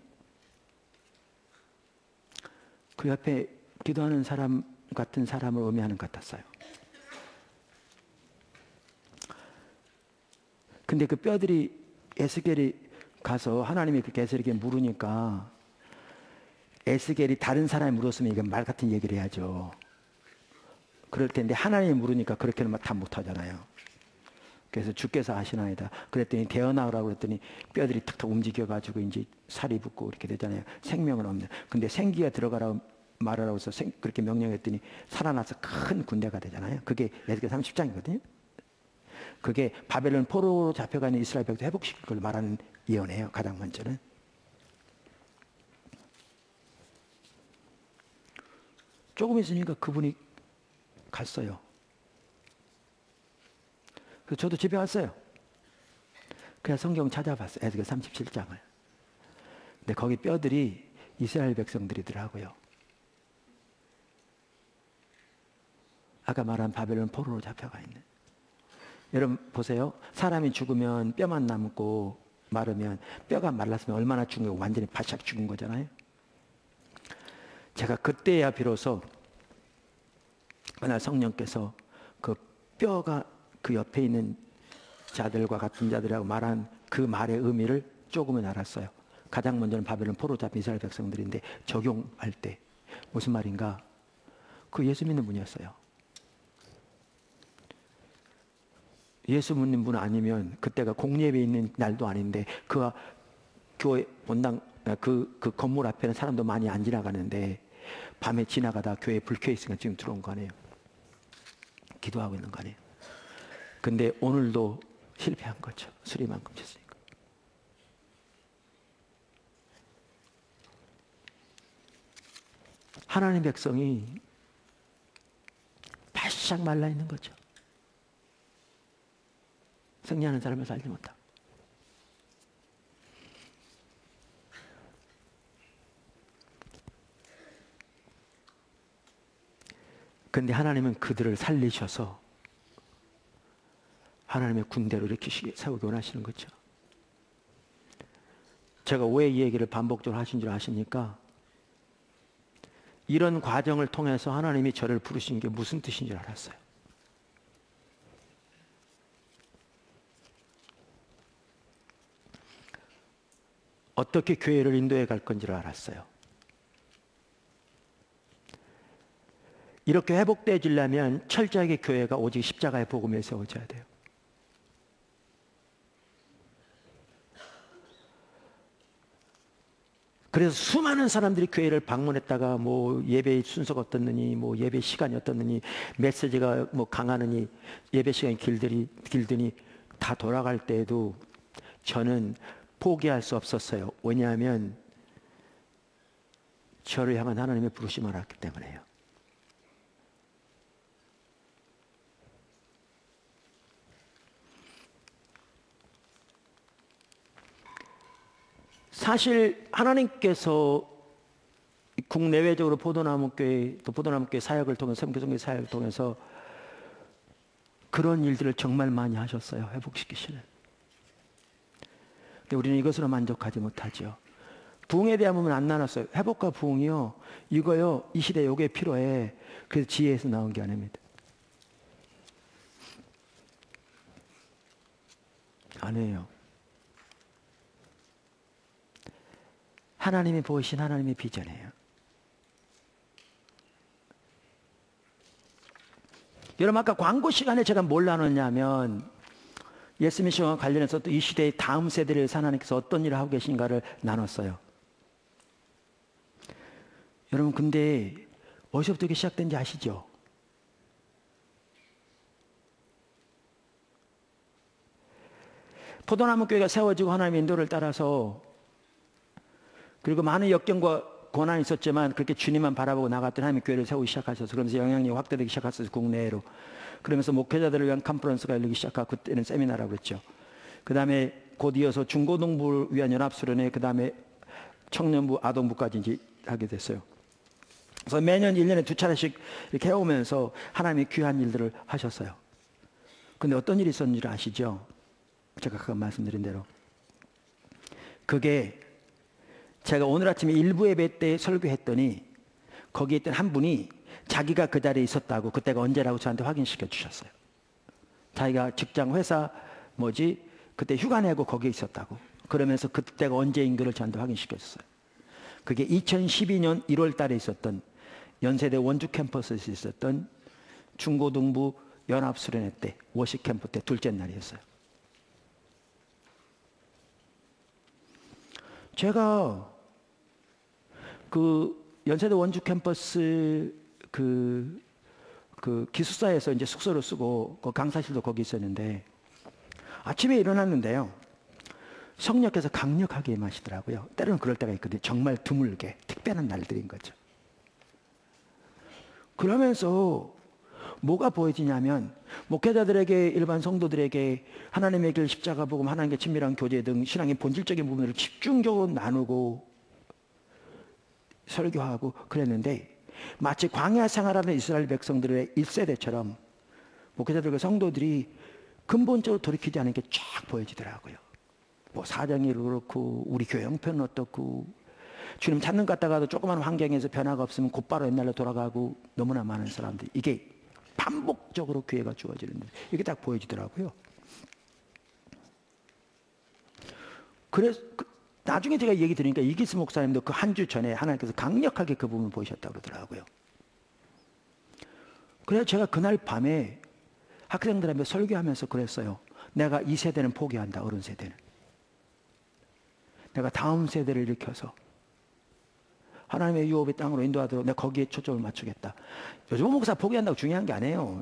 그 옆에 기도하는 사람 같은 사람을 의미하는 것 같았어요. 근데 그 뼈들이 에스겔이 가서 하나님이 그렇게 에스겔에게 물으니까, 에스겔이 다른 사람이 물었으면 이건 말 같은 얘기를 해야죠. 그럴 텐데 하나님이 물으니까 그렇게는 다 못하잖아요. 그래서 주께서 하시나이다. 그랬더니 되어나오라고 그랬더니 뼈들이 탁탁 움직여가지고 이제 살이 붙고 이렇게 되잖아요. 생명은 없는. 근데 생기가 들어가라고 말하라고 해서 그렇게 명령했더니 살아나서 큰 군대가 되잖아요. 그게 에스겔 30장이거든요. 그게 바벨론 포로로 잡혀가는 이스라엘 백성을 회복시킬 걸 말하는 예언이에요. 가장 먼저는. 조금 있으니까 그분이 갔어요. 그래서 저도 집에 왔어요. 그래서 성경 찾아봤어요. 에스겔 37장을. 근데 거기 뼈들이 이스라엘 백성들이더라고요. 아까 말한 바벨론 포로로 잡혀가 있는. 여러분 보세요. 사람이 죽으면 뼈만 남고 마르면, 뼈가 말랐으면 얼마나 죽은 거예요. 완전히 바짝 죽은 거잖아요. 제가 그때야 비로소 그날 성령께서 그 뼈가 그 옆에 있는 자들과 같은 자들이라고 말한 그 말의 의미를 조금은 알았어요. 가장 먼저는 바벨론 포로 잡힌 이스라엘 백성들인데, 적용할 때 무슨 말인가? 그 예수 믿는 분이었어요. 예수 믿는 분 아니면 그때가 공예배 있는 날도 아닌데, 그 교회 본당 그 건물 앞에는 사람도 많이 안 지나가는데 밤에 지나가다 교회에 불 켜 있으니까 지금 들어온 거 아니에요. 기도하고 있는 거 아니에요. 근데 오늘도 실패한 거죠. 술이만큼 쳤으니까. 하나님 백성이 바싹 말라 있는 거죠. 승리하는 삶을 살지 못하고. 근데 하나님은 그들을 살리셔서 하나님의 군대로 이렇게 세우기 원하시는 거죠. 제가 왜 이 얘기를 반복적으로 하신 줄 아십니까? 이런 과정을 통해서 하나님이 저를 부르신 게 무슨 뜻인 줄 알았어요. 어떻게 교회를 인도해 갈 건지를 알았어요. 이렇게 회복되어지려면 철저하게 교회가 오직 십자가의 복음에 세워져야 돼요. 그래서 수많은 사람들이 교회를 방문했다가 뭐 예배의 순서가 어떻느니, 뭐 예배 시간이 어떻느니, 메시지가 뭐 강하느니, 예배 시간이 길더니 다 돌아갈 때에도 저는 포기할 수 없었어요. 왜냐하면 저를 향한 하나님의 부르심을 알았기 때문에요. 사실 하나님께서 국내외적으로 포도나무교회 또 포도나무교회 사역을 통해서 선교 사역을 통해서 그런 일들을 정말 많이 하셨어요. 회복시키시는. 근데 우리는 이것으로 만족하지 못하죠. 부흥에 대한 부분은 안 나눴어요. 회복과 부흥이요, 이거요, 이 시대에 요게 필요해. 그래서 지혜에서 나온 게 아닙니다. 아니에요. 하나님이 보이신 하나님의 비전이에요. 여러분, 아까 광고 시간에 제가 뭘 나눴냐면 예수 미션과 관련해서 또 이 시대의 다음 세대를 위해서 하나님께서 어떤 일을 하고 계신가를 나눴어요. 여러분, 근데 어디서부터 이게 시작된지 아시죠? 포도나무 교회가 세워지고 하나님의 인도를 따라서, 그리고 많은 역경과 고난이 있었지만 그렇게 주님만 바라보고 나갔던 하나님의 교회를 세우기 시작하셔서, 그러면서 영향력이 확대되기 시작했어요. 국내로. 그러면서 목회자들을 위한 컨퍼런스가 열리기 시작하고, 그때는 세미나라고 그랬죠. 그 다음에 곧 이어서 중고등부를 위한 연합수련회, 그 다음에 청년부, 아동부까지 이제 하게 됐어요. 그래서 매년 1년에 2차례씩 이렇게 해오면서 하나님의 귀한 일들을 하셨어요. 근데 어떤 일이 있었는지 아시죠? 제가 아까 말씀드린 대로. 그게 제가 오늘 아침에 일부 예배 때 설교했더니 거기에 있던 한 분이 자기가 그 자리에 있었다고, 그때가 언제라고 저한테 확인시켜 주셨어요. 자기가 직장 회사 그때 휴가 내고 거기에 있었다고. 그러면서 그때가 언제인 거를 저한테 확인시켜 줬어요. 그게 2012년 1월 달에 있었던 연세대 원주 캠퍼스에서 있었던 중고등부 연합수련회 때, 워십 캠프 때 둘째 날이었어요. 제가 그 연세대 원주 캠퍼스 그 기숙사에서 이제 숙소를 쓰고 그 강사실도 거기 있었는데, 아침에 일어났는데요, 성령께서 강력하게 임하시더라고요. 때로는 그럴 때가 있거든요. 정말 드물게 특별한 날들인 거죠. 그러면서 뭐가 보여지냐면, 목회자들에게, 일반 성도들에게 하나님의 길, 십자가 복음, 하나님과 친밀한 교제 등 신앙의 본질적인 부분을 집중적으로 나누고 설교하고 그랬는데, 마치 광야 생활하는 이스라엘 백성들의 1세대처럼 목회자들과 성도들이 근본적으로 돌이키지 않은 게 쫙 보여지더라고요. 뭐 사정이 그렇고, 우리 교회 형편은 어떻고, 주님 찾는 것 같다가도 조그만 환경에서 변화가 없으면 곧바로 옛날로 돌아가고, 너무나 많은 사람들이, 이게 반복적으로 기회가 주어지는데 이게 딱 보여지더라고요. 그래서 나중에 제가 얘기 들으니까 이기스 목사님도 그 한 주 전에 하나님께서 강력하게 그 부분을 보이셨다고 그러더라고요. 그래서 제가 그날 밤에 학생들한테 설교하면서 그랬어요. 내가 이 세대는 포기한다. 어른 세대는. 내가 다음 세대를 일으켜서 하나님의 유업의 땅으로 인도하도록 내가 거기에 초점을 맞추겠다. 요즘 목사 포기한다고 중요한 게 아니에요.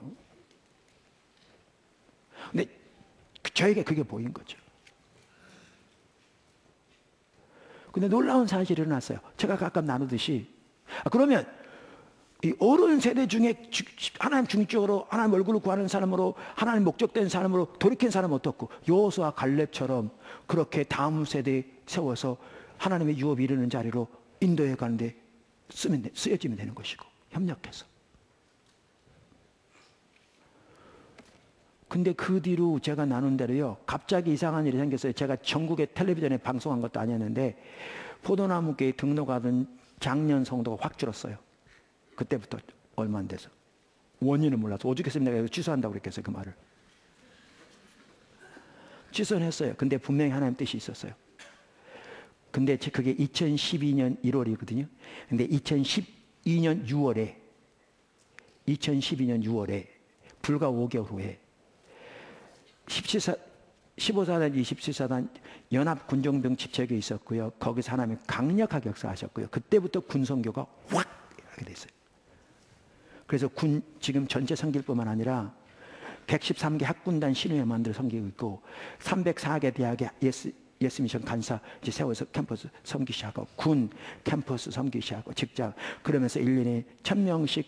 근데 저에게 그게 보인 거죠. 근데 놀라운 사실이 일어났어요. 제가 가끔 나누듯이, 그러면 이 어른 세대 중에 하나님 중적으로 하나님 얼굴을 구하는 사람으로, 하나님 목적된 사람으로 돌이킨 사람은 어떻고, 여호수아 갈렙처럼 그렇게 다음 세대에 세워서 하나님의 유업이 이르는 자리로 인도해 가는데 쓰여지면 되는 것이고, 협력해서. 근데 그 뒤로 제가 나눈 대로요, 갑자기 이상한 일이 생겼어요. 제가 전국의 텔레비전에 방송한 것도 아니었는데, 포도나무교에 등록하던 작년 성도가 확 줄었어요. 그때부터 얼마 안 돼서. 원인은 몰라서 오죽했으면 내가 취소한다고 그랬겠어요. 그 말을 취소는 했어요. 근데 분명히 하나님 뜻이 있었어요. 근데 그게 2012년 1월이거든요. 근데 2012년 6월에 불과 5개월 후에 15사단, 27사단 연합 군종병 집책이 있었고요. 거기서 하나님이 강력하게 역사하셨고요. 그때부터 군선교가 확 하게 됐어요. 그래서 지금 전체 섬길뿐만 아니라 113개 학군단 신우회 만들어 섬기고 있고, 304개 대학의 예스 미션 간사 이제 세워서 캠퍼스 섬기기 시작하고, 군 캠퍼스 섬기기 시작하고, 직장, 그러면서 1년에 1000명씩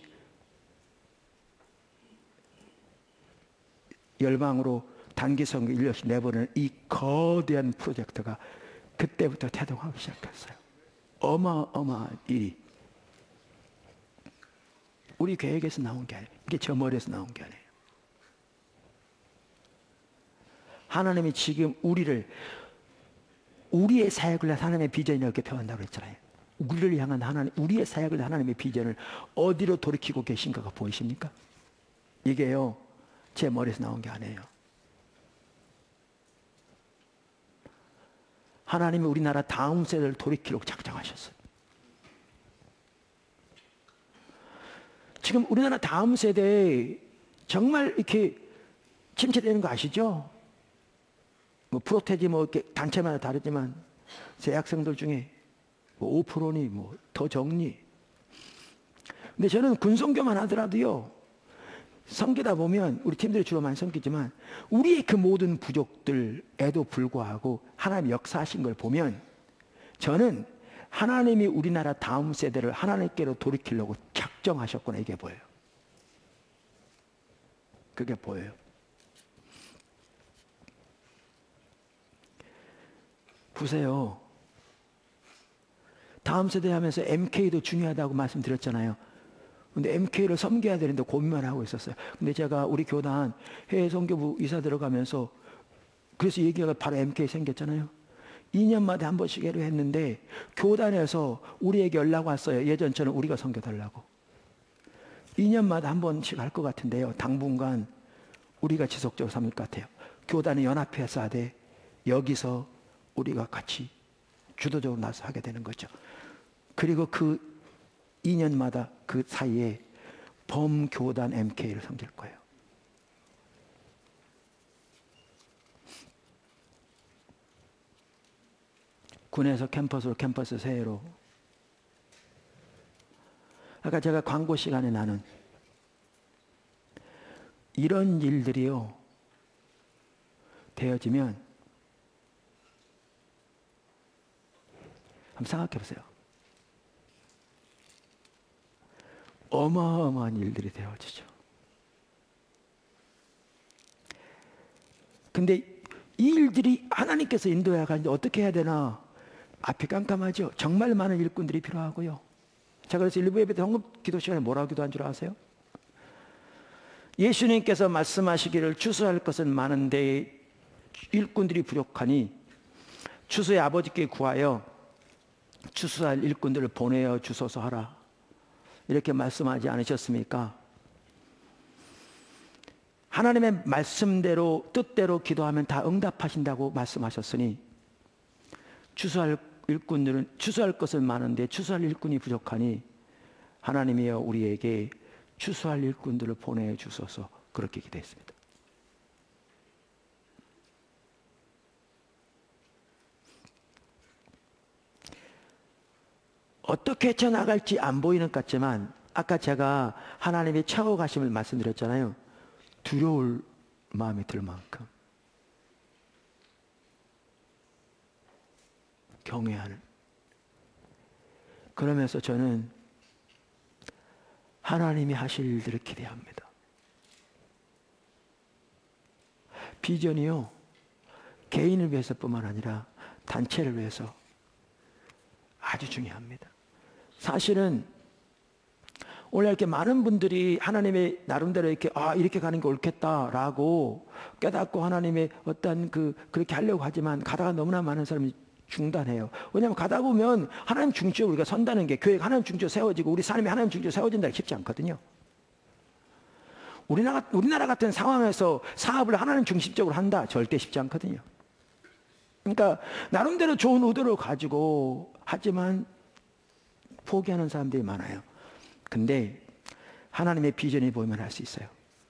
열방으로 단기 선교 1년씩 내보내는 이 거대한 프로젝트가 그때부터 태동하기 시작했어요. 어마어마한 일이. 우리 계획에서 나온 게 아니에요. 이게 저 머리에서 나온 게 아니에요. 하나님이 지금 우리의 사역을 하나님의 비전이 이렇게 표현한다고 했잖아요. 우리를 향한 우리의 사역을 하나님의 비전을 어디로 돌이키고 계신가가 보이십니까? 이게요, 제 머리에서 나온 게 아니에요. 하나님이 우리나라 다음 세대를 돌이키려고 작정하셨어요. 지금 우리나라 다음 세대에 정말 이렇게 침체되는 거 아시죠? 뭐 프로테지 뭐 이렇게 단체마다 다르지만 제 학생들 중에 뭐 5%니 뭐 더 적니? 근데 저는 군성교만 하더라도요, 섬기다 보면 우리 팀들이 주로 많이 섬기지만 우리의 그 모든 부족들에도 불구하고 하나님이 역사하신 걸 보면 저는 하나님이 우리나라 다음 세대를 하나님께로 돌이키려고 작정하셨구나, 이게 보여요. 그게 보여요. 보세요. 다음 세대 하면서 MK도 중요하다고 말씀드렸잖아요. 근데 MK를 섬겨야 되는데 고민만 하고 있었어요. 근데 제가 우리 교단 해외 선교부 이사 들어가면서 그래서 얘기가 바로 MK 생겼잖아요. 2년마다 한 번씩 해로 했는데 교단에서 우리에게 연락 왔어요. 예전처럼 우리가 섬겨달라고. 2년마다 한 번씩 할 것 같은데요. 당분간 우리가 지속적으로 삼을 것 같아요. 교단이 연합해서 하되 여기서 우리가 같이 주도적으로 나서 하게 되는 거죠. 그리고 그 2년마다 그 사이에 범교단 MK를 섬길 거예요. 군에서 캠퍼스로, 캠퍼스 세회로. 아까 제가 광고 시간에 나눈 이런 일들이요, 되어지면 한번 생각해 보세요. 어마어마한 일들이 되어지죠. 근데 이 일들이 하나님께서 인도해 가지고 어떻게 해야 되나? 앞이 깜깜하죠. 정말 많은 일꾼들이 필요하고요. 자, 그래서 일부 예배 때 헌금 기도 시간에 뭐라고 기도한 줄 아세요? 예수님께서 말씀하시기를 추수할 것은 많은데 일꾼들이 부족하니 추수의 아버지께 구하여 추수할 일꾼들을 보내어 주소서 하라. 이렇게 말씀하지 않으셨습니까? 하나님의 말씀대로 뜻대로 기도하면 다 응답하신다고 말씀하셨으니 추수할 것은 많은데 추수할 일꾼이 부족하니 하나님이여 우리에게 추수할 일꾼들을 보내 주소서. 그렇게 기도했습니다. 어떻게 헤쳐나갈지 안 보이는 것 같지만 아까 제가 하나님의 차고 가심을 말씀드렸잖아요. 두려울 마음이 들 만큼 경외하는. 그러면서 저는 하나님이 하실 일들을 기대합니다. 비전이요, 개인을 위해서뿐만 아니라 단체를 위해서 아주 중요합니다. 사실은 오늘 이렇게 많은 분들이 하나님의 나름대로 이렇게 이렇게 가는 게 옳겠다라고 깨닫고 하나님의 어떤 그렇게 하려고 하지만 가다가 너무나 많은 사람이 중단해요. 왜냐하면 가다 보면 하나님 중심적으로 우리가 선다는 게 교회가 하나님 중심적으로 세워지고 우리 삶이 하나님 중심적으로 세워진다는 게 쉽지 않거든요. 우리나라 같은 상황에서 사업을 하나님 중심적으로 한다? 절대 쉽지 않거든요. 그러니까 나름대로 좋은 의도를 가지고 하지만 포기하는 사람들이 많아요. 근데 하나님의 비전이 보이면 할 수 있어요.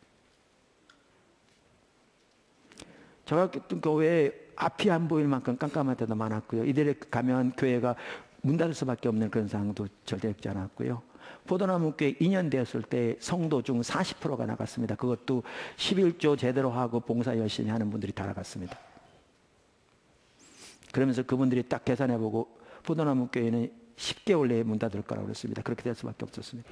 제가 갔던 교회에 앞이 안 보일 만큼 깜깜할 때도 많았고요. 이들에 가면 교회가 문 닫을 수밖에 없는 그런 상황도 절대 없지 않았고요. 포도나무 교회 2년 되었을 때 성도 중 40%가 나갔습니다. 그것도 11조 제대로 하고 봉사 열심히 하는 분들이 다 나갔습니다. 그러면서 그분들이 딱 계산해보고 포도나무 교회는 10개월 내에 문 닫을 거라고 그랬습니다. 그렇게 될 수밖에 없었습니다.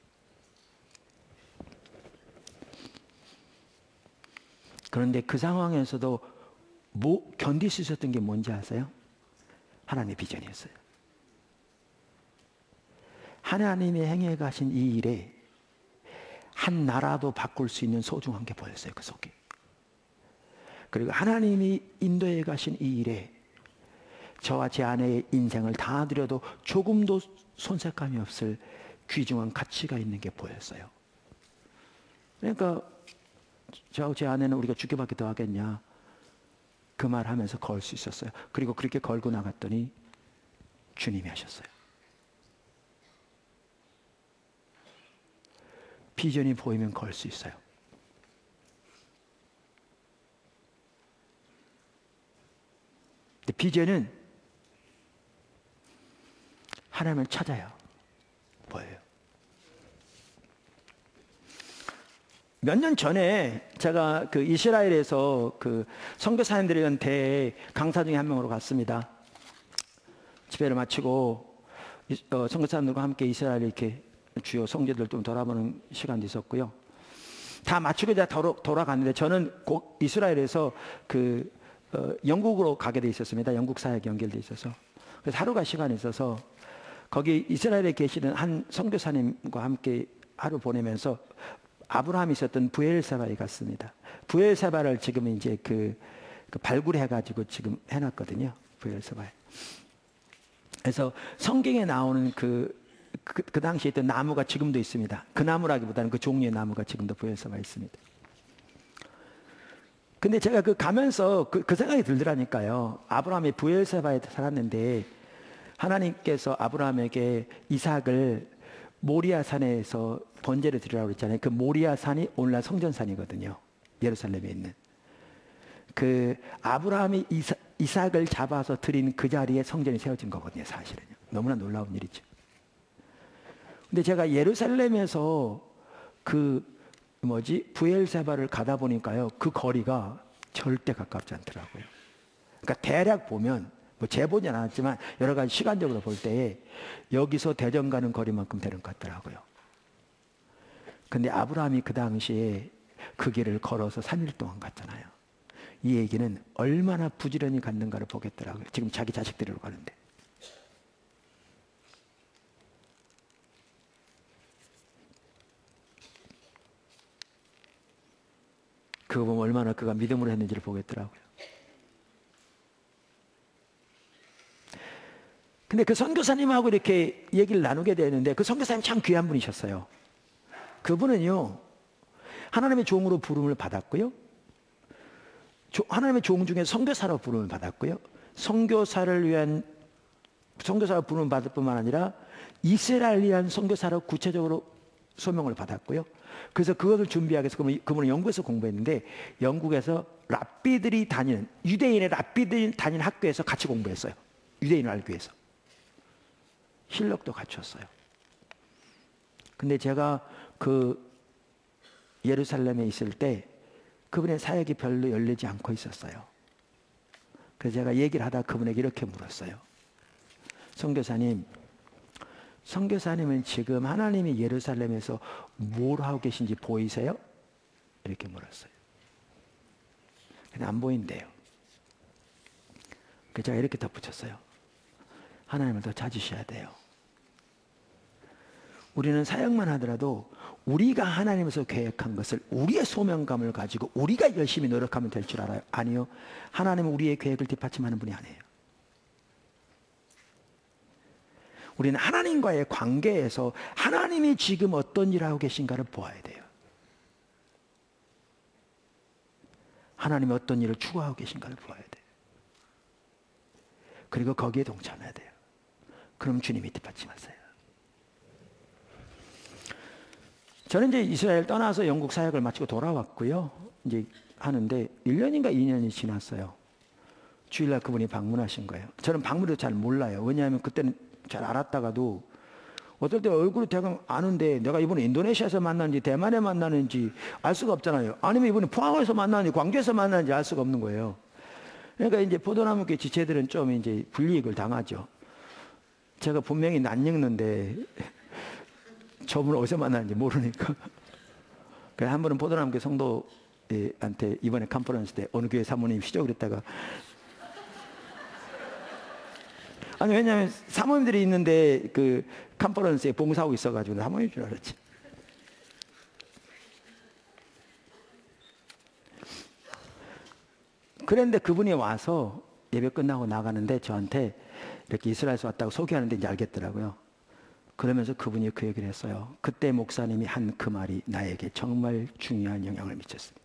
그런데 그 상황에서도 견딜 수 있었던 게 뭔지 아세요? 하나님의 비전이었어요. 하나님의 행해 가신 이 일에 한 나라도 바꿀 수 있는 소중한 게 보였어요. 그 속에. 그리고 하나님이 인도해 가신 이 일에 저와 제 아내의 인생을 다 드려도 조금도 손색감이 없을 귀중한 가치가 있는 게 보였어요. 그러니까 저하고 제 아내는 우리가 죽기밖에 더 하겠냐 그 말 하면서 걸 수 있었어요. 그리고 그렇게 걸고 나갔더니 주님이 하셨어요. 비전이 보이면 걸 수 있어요. 근데 비전은 하나님을 찾아야 보여요. 몇 년 전에 제가 그 이스라엘에서 그 선교사님들한테 강사 중에 한 명으로 갔습니다. 집회를 마치고 선교사님들과 함께 이스라엘 이렇게 주요 성지들 좀 돌아보는 시간도 있었고요. 다 마치고 이제 돌아갔는데 저는 곧 이스라엘에서 그 영국으로 가게 돼 있었습니다. 영국 사역이 연결돼 있어서. 그래서 하루가 시간이 있어서 거기 이스라엘에 계시는 한 선교사님과 함께 하루 보내면서 아브라함이 있었던 부엘세바에 갔습니다. 부엘세바를 지금 이제 그 발굴해가지고 지금 해놨거든요. 부엘세바에. 그래서 성경에 나오는 그 당시에 있던 나무가 지금도 있습니다. 그 나무라기보다는 그 종류의 나무가 지금도 부엘세바에 있습니다. 근데 제가 가면서 그 생각이 들더라니까요. 아브라함이 부엘세바에 살았는데 하나님께서 아브라함에게 이삭을 모리아산에서 번제를 드리라고 그랬잖아요. 그 모리아산이 오늘날 성전산이거든요. 예루살렘에 있는. 그 아브라함이 이삭을 잡아서 드린 그 자리에 성전이 세워진 거거든요. 사실은요. 너무나 놀라운 일이죠. 근데 제가 예루살렘에서 부엘세바를 가다 보니까요. 그 거리가 절대 가깝지 않더라고요. 그러니까 대략 보면 재보진 않았지만 여러 가지 시간적으로 볼 때에 여기서 대전 가는 거리만큼 되는 것 같더라고요. 근데 아브라함이 그 당시에 그 길을 걸어서 3일 동안 갔잖아요. 이 얘기는 얼마나 부지런히 갔는가를 보겠더라고요. 지금 자기 자식들이로 가는데. 그거 보면 얼마나 그가 믿음으로 했는지를 보겠더라고요. 근데 그 선교사님하고 이렇게 얘기를 나누게 되는데 그 선교사님 참 귀한 분이셨어요. 그분은요, 하나님의 종으로 부름을 받았고요. 하나님의 종 중에 선교사로 부름을 받았고요. 선교사를 부름을 받을 뿐만 아니라 이스라엘을 위한 선교사로 구체적으로 소명을 받았고요. 그래서 그것을 준비하기 위해서 그분은 영국에서 공부했는데 영국에서 유대인의 랍비들이 다니는 학교에서 같이 공부했어요. 유대인을 알기 위해서. 실력도 갖췄어요. 근데 제가 예루살렘에 있을 때 그분의 사역이 별로 열리지 않고 있었어요. 그래서 제가 얘기를 하다 그분에게 이렇게 물었어요. 선교사님은 지금 하나님이 예루살렘에서 뭘 하고 계신지 보이세요? 이렇게 물었어요. 근데 안 보인대요. 그래서 제가 이렇게 덧붙였어요. 하나님을 더 찾으셔야 돼요. 우리는 사역만 하더라도 우리가 하나님에서 계획한 것을 우리의 소명감을 가지고 우리가 열심히 노력하면 될 줄 알아요? 아니요. 하나님은 우리의 계획을 뒷받침하는 분이 아니에요. 우리는 하나님과의 관계에서 하나님이 지금 어떤 일을 하고 계신가를 보아야 돼요. 하나님이 어떤 일을 추구하고 계신가를 보아야 돼요. 그리고 거기에 동참해야 돼요. 그럼 주님이 뒷받침하세요. 저는 이제 이스라엘 떠나서 영국 사역을 마치고 돌아왔고요. 이제 하는데 1년인가 2년이 지났어요. 주일날 그분이 방문하신 거예요. 저는 방문도 잘 몰라요. 왜냐하면 그때는 잘 알았다가도 어떨 때 얼굴을 대강 아는데 내가 이번에 인도네시아에서 만났는지 대만에 만났는지 알 수가 없잖아요. 아니면 이번에 포항에서 만났는지 광주에서 만났는지 알 수가 없는 거예요. 그러니까 이제 포도나무교 지체들은 좀 이제 불이익을 당하죠. 제가 분명히 안 읽는데 저분을 어디서 만났는지 모르니까. 그래서 한 번은 포도나무교 성도한테 이번에 컨퍼런스 때 어느 교회 사모님 시죠 그랬다가 아니 왜냐하면 사모님들이 있는데 그 컨퍼런스에 봉사하고 있어가지고 사모님인 줄 알았지. 그런데 그분이 와서 예배 끝나고 나가는데 저한테 이렇게 이스라엘에서 왔다고 소개하는데 이제 알겠더라고요. 그러면서 그분이 그 얘기를 했어요. 그때 목사님이 한 그 말이 나에게 정말 중요한 영향을 미쳤습니다.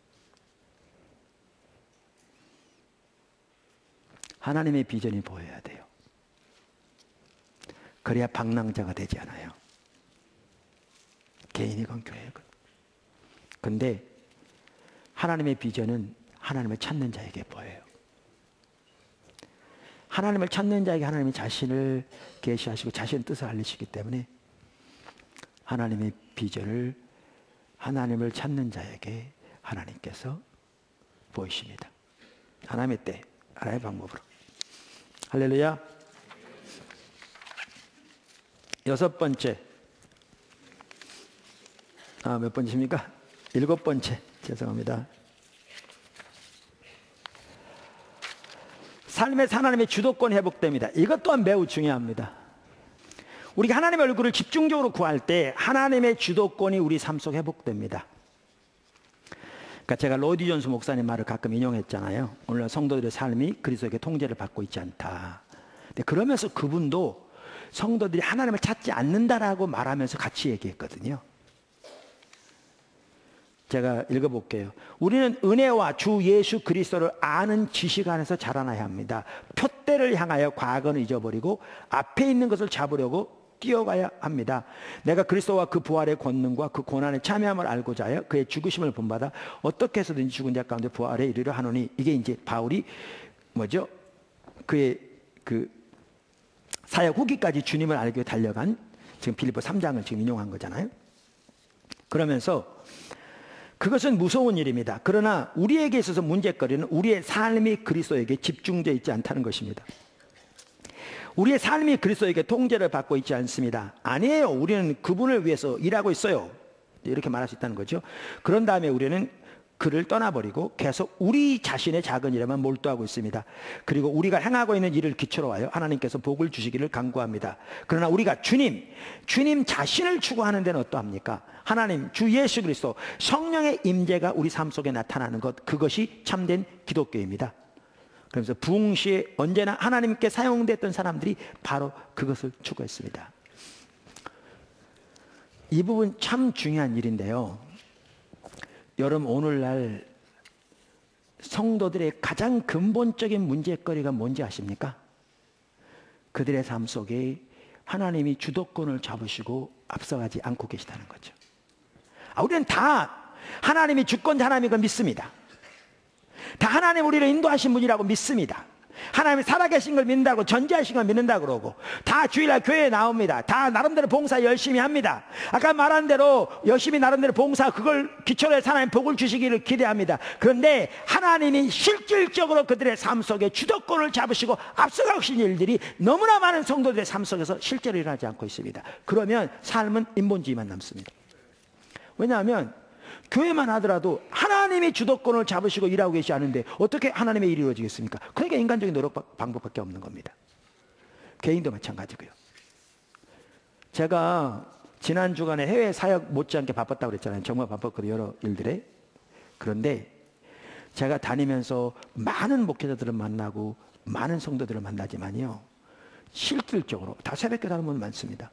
하나님의 비전이 보여야 돼요. 그래야 방랑자가 되지 않아요. 개인이건 교회건. 근데 하나님의 비전은 하나님을 찾는 자에게 보여요. 하나님을 찾는 자에게 하나님이 자신을 계시하시고 자신의 뜻을 알리시기 때문에 하나님의 비전을 하나님을 찾는 자에게 하나님께서 보이십니다. 하나님의 때, 하나님의 방법으로. 할렐루야. 여섯 번째. 몇 번째입니까? 일곱 번째. 죄송합니다. 삶에서 하나님의 주도권이 회복됩니다. 이것 또한 매우 중요합니다. 우리가 하나님의 얼굴을 집중적으로 구할 때 하나님의 주도권이 우리 삶 속에 회복됩니다. 그러니까 제가 로디 존스 목사님 말을 가끔 인용했잖아요. 오늘날 성도들의 삶이 그리스도에게 통제를 받고 있지 않다. 근데 그러면서 그분도 성도들이 하나님을 찾지 않는다라고 말하면서 같이 얘기했거든요. 제가 읽어볼게요. 우리는 은혜와 주 예수 그리스도를 아는 지식 안에서 자라나야 합니다. 표대를 향하여 과거는 잊어버리고 앞에 있는 것을 잡으려고 뛰어가야 합니다. 내가 그리스도와 그 부활의 권능과 그 고난의 참여함을 알고자 하여 그의 죽으심을 본받아 어떻게 해서든지 죽은 자 가운데 부활에 이르려 하노니, 이게 이제 바울이 뭐죠? 그의 그 사역 후기까지 주님을 알기 위해 달려간, 지금 빌립보 3장을 지금 인용한 거잖아요. 그러면서 그것은 무서운 일입니다. 그러나 우리에게 있어서 문제거리는 우리의 삶이 그리스도에게 집중되어 있지 않다는 것입니다. 우리의 삶이 그리스도에게 통제를 받고 있지 않습니다. 아니에요. 우리는 그분을 위해서 일하고 있어요. 이렇게 말할 수 있다는 거죠. 그런 다음에 우리는 그를 떠나버리고 계속 우리 자신의 작은 일에만 몰두하고 있습니다. 그리고 우리가 행하고 있는 일을 기초로 하여 하나님께서 복을 주시기를 간구합니다. 그러나 우리가 주님 자신을 추구하는 데는 어떠합니까? 하나님, 주 예수 그리스도, 성령의 임재가 우리 삶 속에 나타나는 것, 그것이 참된 기독교입니다. 그러면서 부흥시에 언제나 하나님께 사용됐던 사람들이 바로 그것을 추구했습니다. 이 부분 참 중요한 일인데요. 여러분, 오늘날 성도들의 가장 근본적인 문제거리가 뭔지 아십니까? 그들의 삶 속에 하나님이 주도권을 잡으시고 앞서가지 않고 계시다는 거죠. 우리는 다 하나님이 주권자 하나님인 걸 믿습니다. 다 하나님 우리를 인도하신 분이라고 믿습니다. 하나님이 살아계신 걸 믿는다고, 전지하신 걸 믿는다고 그러고, 다 주일날 교회에 나옵니다. 다 나름대로 봉사 열심히 합니다. 아까 말한 대로 열심히 나름대로 봉사, 그걸 기초로 해서 하나님 복을 주시기를 기대합니다. 그런데 하나님이 실질적으로 그들의 삶 속에 주도권을 잡으시고 앞서가신 일들이 너무나 많은 성도들의 삶 속에서 실제로 일어나지 않고 있습니다. 그러면 삶은 인본주의만 남습니다. 왜냐하면 교회만 하더라도 하나님이 주도권을 잡으시고 일하고 계시지 않은데 어떻게 하나님의 일이 이루어지겠습니까? 그러니까 인간적인 노력 방법밖에 없는 겁니다. 개인도 마찬가지고요. 제가 지난 주간에 해외 사역 못지않게 바빴다고 그랬잖아요. 정말 바빴거든요. 여러 일들에. 그런데 제가 다니면서 많은 목회자들을 만나고 많은 성도들을 만나지만요, 실질적으로 다 새벽기도 하는 분 많습니다.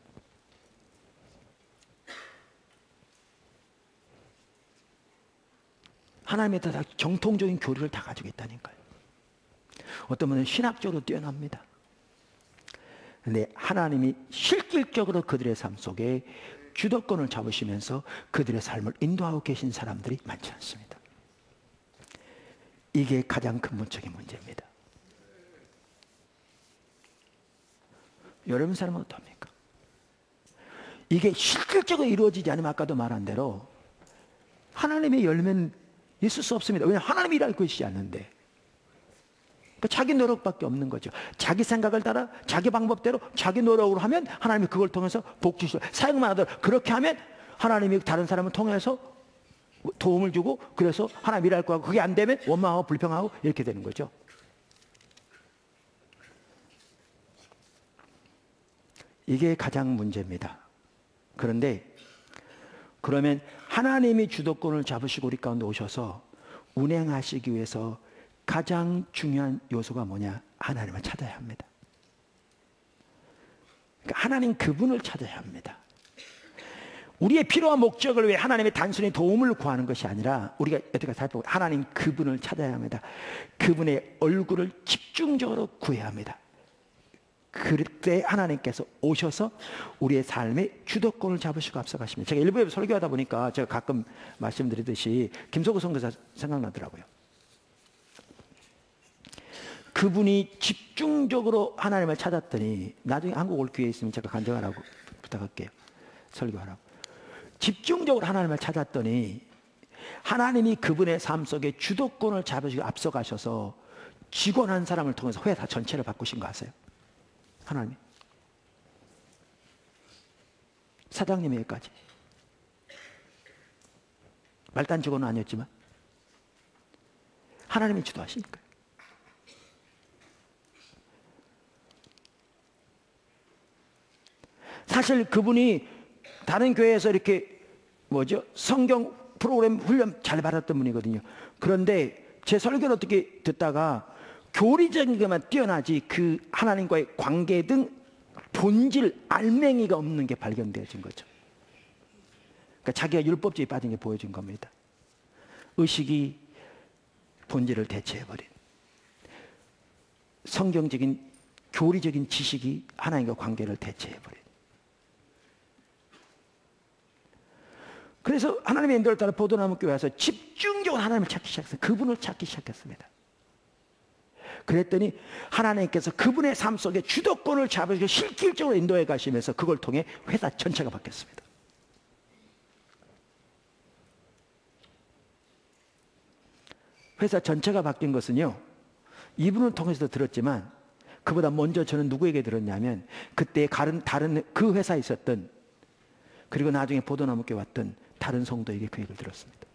하나님에 따라 정통적인 교리를 다 가지고 있다니까요. 어떤 분은 신학적으로 뛰어납니다. 그런데 하나님이 실질적으로 그들의 삶 속에 주도권을 잡으시면서 그들의 삶을 인도하고 계신 사람들이 많지 않습니다. 이게 가장 근본적인 문제입니다. 여러분 삶은 어떻습니까? 이게 실질적으로 이루어지지 않으면 아까도 말한 대로 하나님의 열매는 있을 수 없습니다. 왜냐하면 하나님이 일하고 계시지 않는데. 그러니까 자기 노력밖에 없는 거죠. 자기 생각을 따라 자기 방법대로 자기 노력으로 하면 하나님이 그걸 통해서 복 주시고, 사역만 하더라도 그렇게 하면 하나님이 다른 사람을 통해서 도움을 주고, 그래서 하나님 일할 거고, 그게 안 되면 원망하고 불평하고 이렇게 되는 거죠. 이게 가장 문제입니다. 그런데 그러면 하나님이 주도권을 잡으시고 우리 가운데 오셔서 운행하시기 위해서 가장 중요한 요소가 뭐냐? 하나님을 찾아야 합니다. 그러니까 하나님 그분을 찾아야 합니다. 우리의 필요와 목적을 위해 하나님의 단순히 도움을 구하는 것이 아니라 우리가 어떻게 살펴보고 하나님 그분을 찾아야 합니다. 그분의 얼굴을 집중적으로 구해야 합니다. 그때 하나님께서 오셔서 우리의 삶의 주도권을 잡으시고 앞서가십니다. 제가 일부에 설교하다 보니까 제가 가끔 말씀드리듯이 김석우 선교사 생각나더라고요. 그분이 집중적으로 하나님을 찾았더니 나중에 한국 올 기회 있으면 제가 간증하라고 부탁할게요. 설교하라고. 집중적으로 하나님을 찾았더니 하나님이 그분의 삶 속에 주도권을 잡으시고 앞서가셔서 직원 한 사람을 통해서 회사 전체를 바꾸신 거 아세요? 하나님. 사장님에게까지. 말단 직원은 아니었지만 하나님이 주도하시니까요. 사실 그분이 다른 교회에서 이렇게 성경 프로그램 훈련 잘 받았던 분이거든요. 그런데 제 설교를 어떻게 듣다가 교리적인 것만 뛰어나지 그 하나님과의 관계 등 본질 알맹이가 없는 게 발견되어진 거죠. 그러니까 자기가 율법주의에 빠진 게 보여진 겁니다. 의식이 본질을 대체해버린, 성경적인 교리적인 지식이 하나님과 관계를 대체해버린. 그래서 하나님의 인도를 따라 포도나무 교회에 와서 집중적으로 하나님을 찾기 시작했어요. 그분을 찾기 시작했습니다. 그랬더니 하나님께서 그분의 삶 속에 주도권을 잡으시고 실질적으로 인도해 가시면서 그걸 통해 회사 전체가 바뀌었습니다. 회사 전체가 바뀐 것은요, 이분을 통해서도 들었지만 그보다 먼저 저는 누구에게 들었냐면 그때 다른 그 회사에 있었던, 그리고 나중에 포도나무교회 왔던 다른 성도에게 그 얘기를 들었습니다.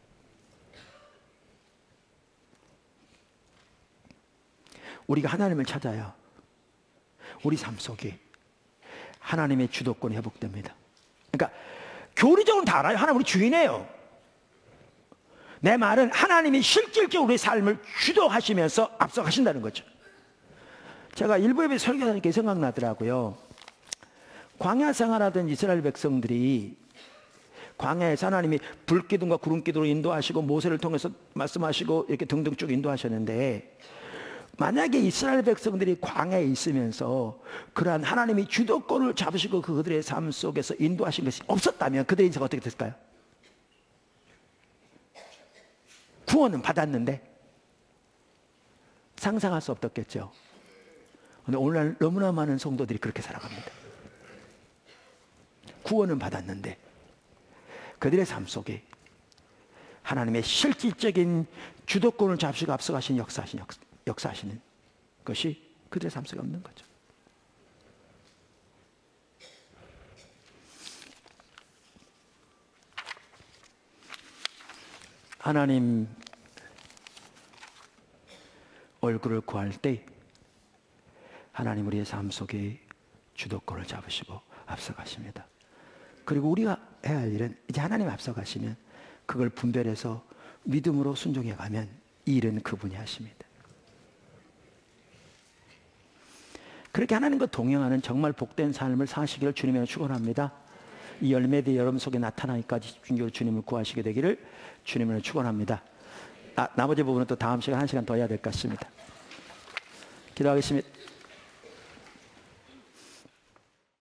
우리가 하나님을 찾아야 우리 삶 속에 하나님의 주도권이 회복됩니다. 그러니까 교리적으로는 다 알아요. 하나님 우리 주인이에요. 내 말은 하나님이 실질적으로 우리 삶을 주도하시면서 앞서가신다는 거죠. 제가 일부에 설교하니까 생각나더라고요. 광야 생활하던 이스라엘 백성들이 광야에서 하나님이 불기둥과 구름기둥으로 인도하시고 모세를 통해서 말씀하시고 이렇게 등등 쭉 인도하셨는데, 만약에 이스라엘 백성들이 광야에 있으면서 그러한 하나님이 주도권을 잡으시고 그들의 삶 속에서 인도하신 것이 없었다면 그들의 인생은 어떻게 됐을까요? 구원은 받았는데 상상할 수 없었겠죠. 그런데 오늘날 너무나 많은 성도들이 그렇게 살아갑니다. 구원은 받았는데 그들의 삶 속에 하나님의 실질적인 주도권을 잡으시고 앞서가신 역사하시는 것이 그들의 삶 속에 없는 거죠. 하나님 얼굴을 구할 때 하나님 우리의 삶 속에 주도권을 잡으시고 앞서가십니다. 그리고 우리가 해야 할 일은 이제 하나님 앞서가시면 그걸 분별해서 믿음으로 순종해 가면 이 일은 그분이 하십니다. 그렇게 하나님과 동행하는 정말 복된 삶을 사시기를 주님으로 축원합니다. 이 열매들이 여러분 속에 나타나기까지 집중적으로 주님을 구하시게 되기를 주님으로 축원합니다. 나머지 부분은 또 다음 시간 1시간 더 해야 될 것 같습니다. 기도하겠습니다.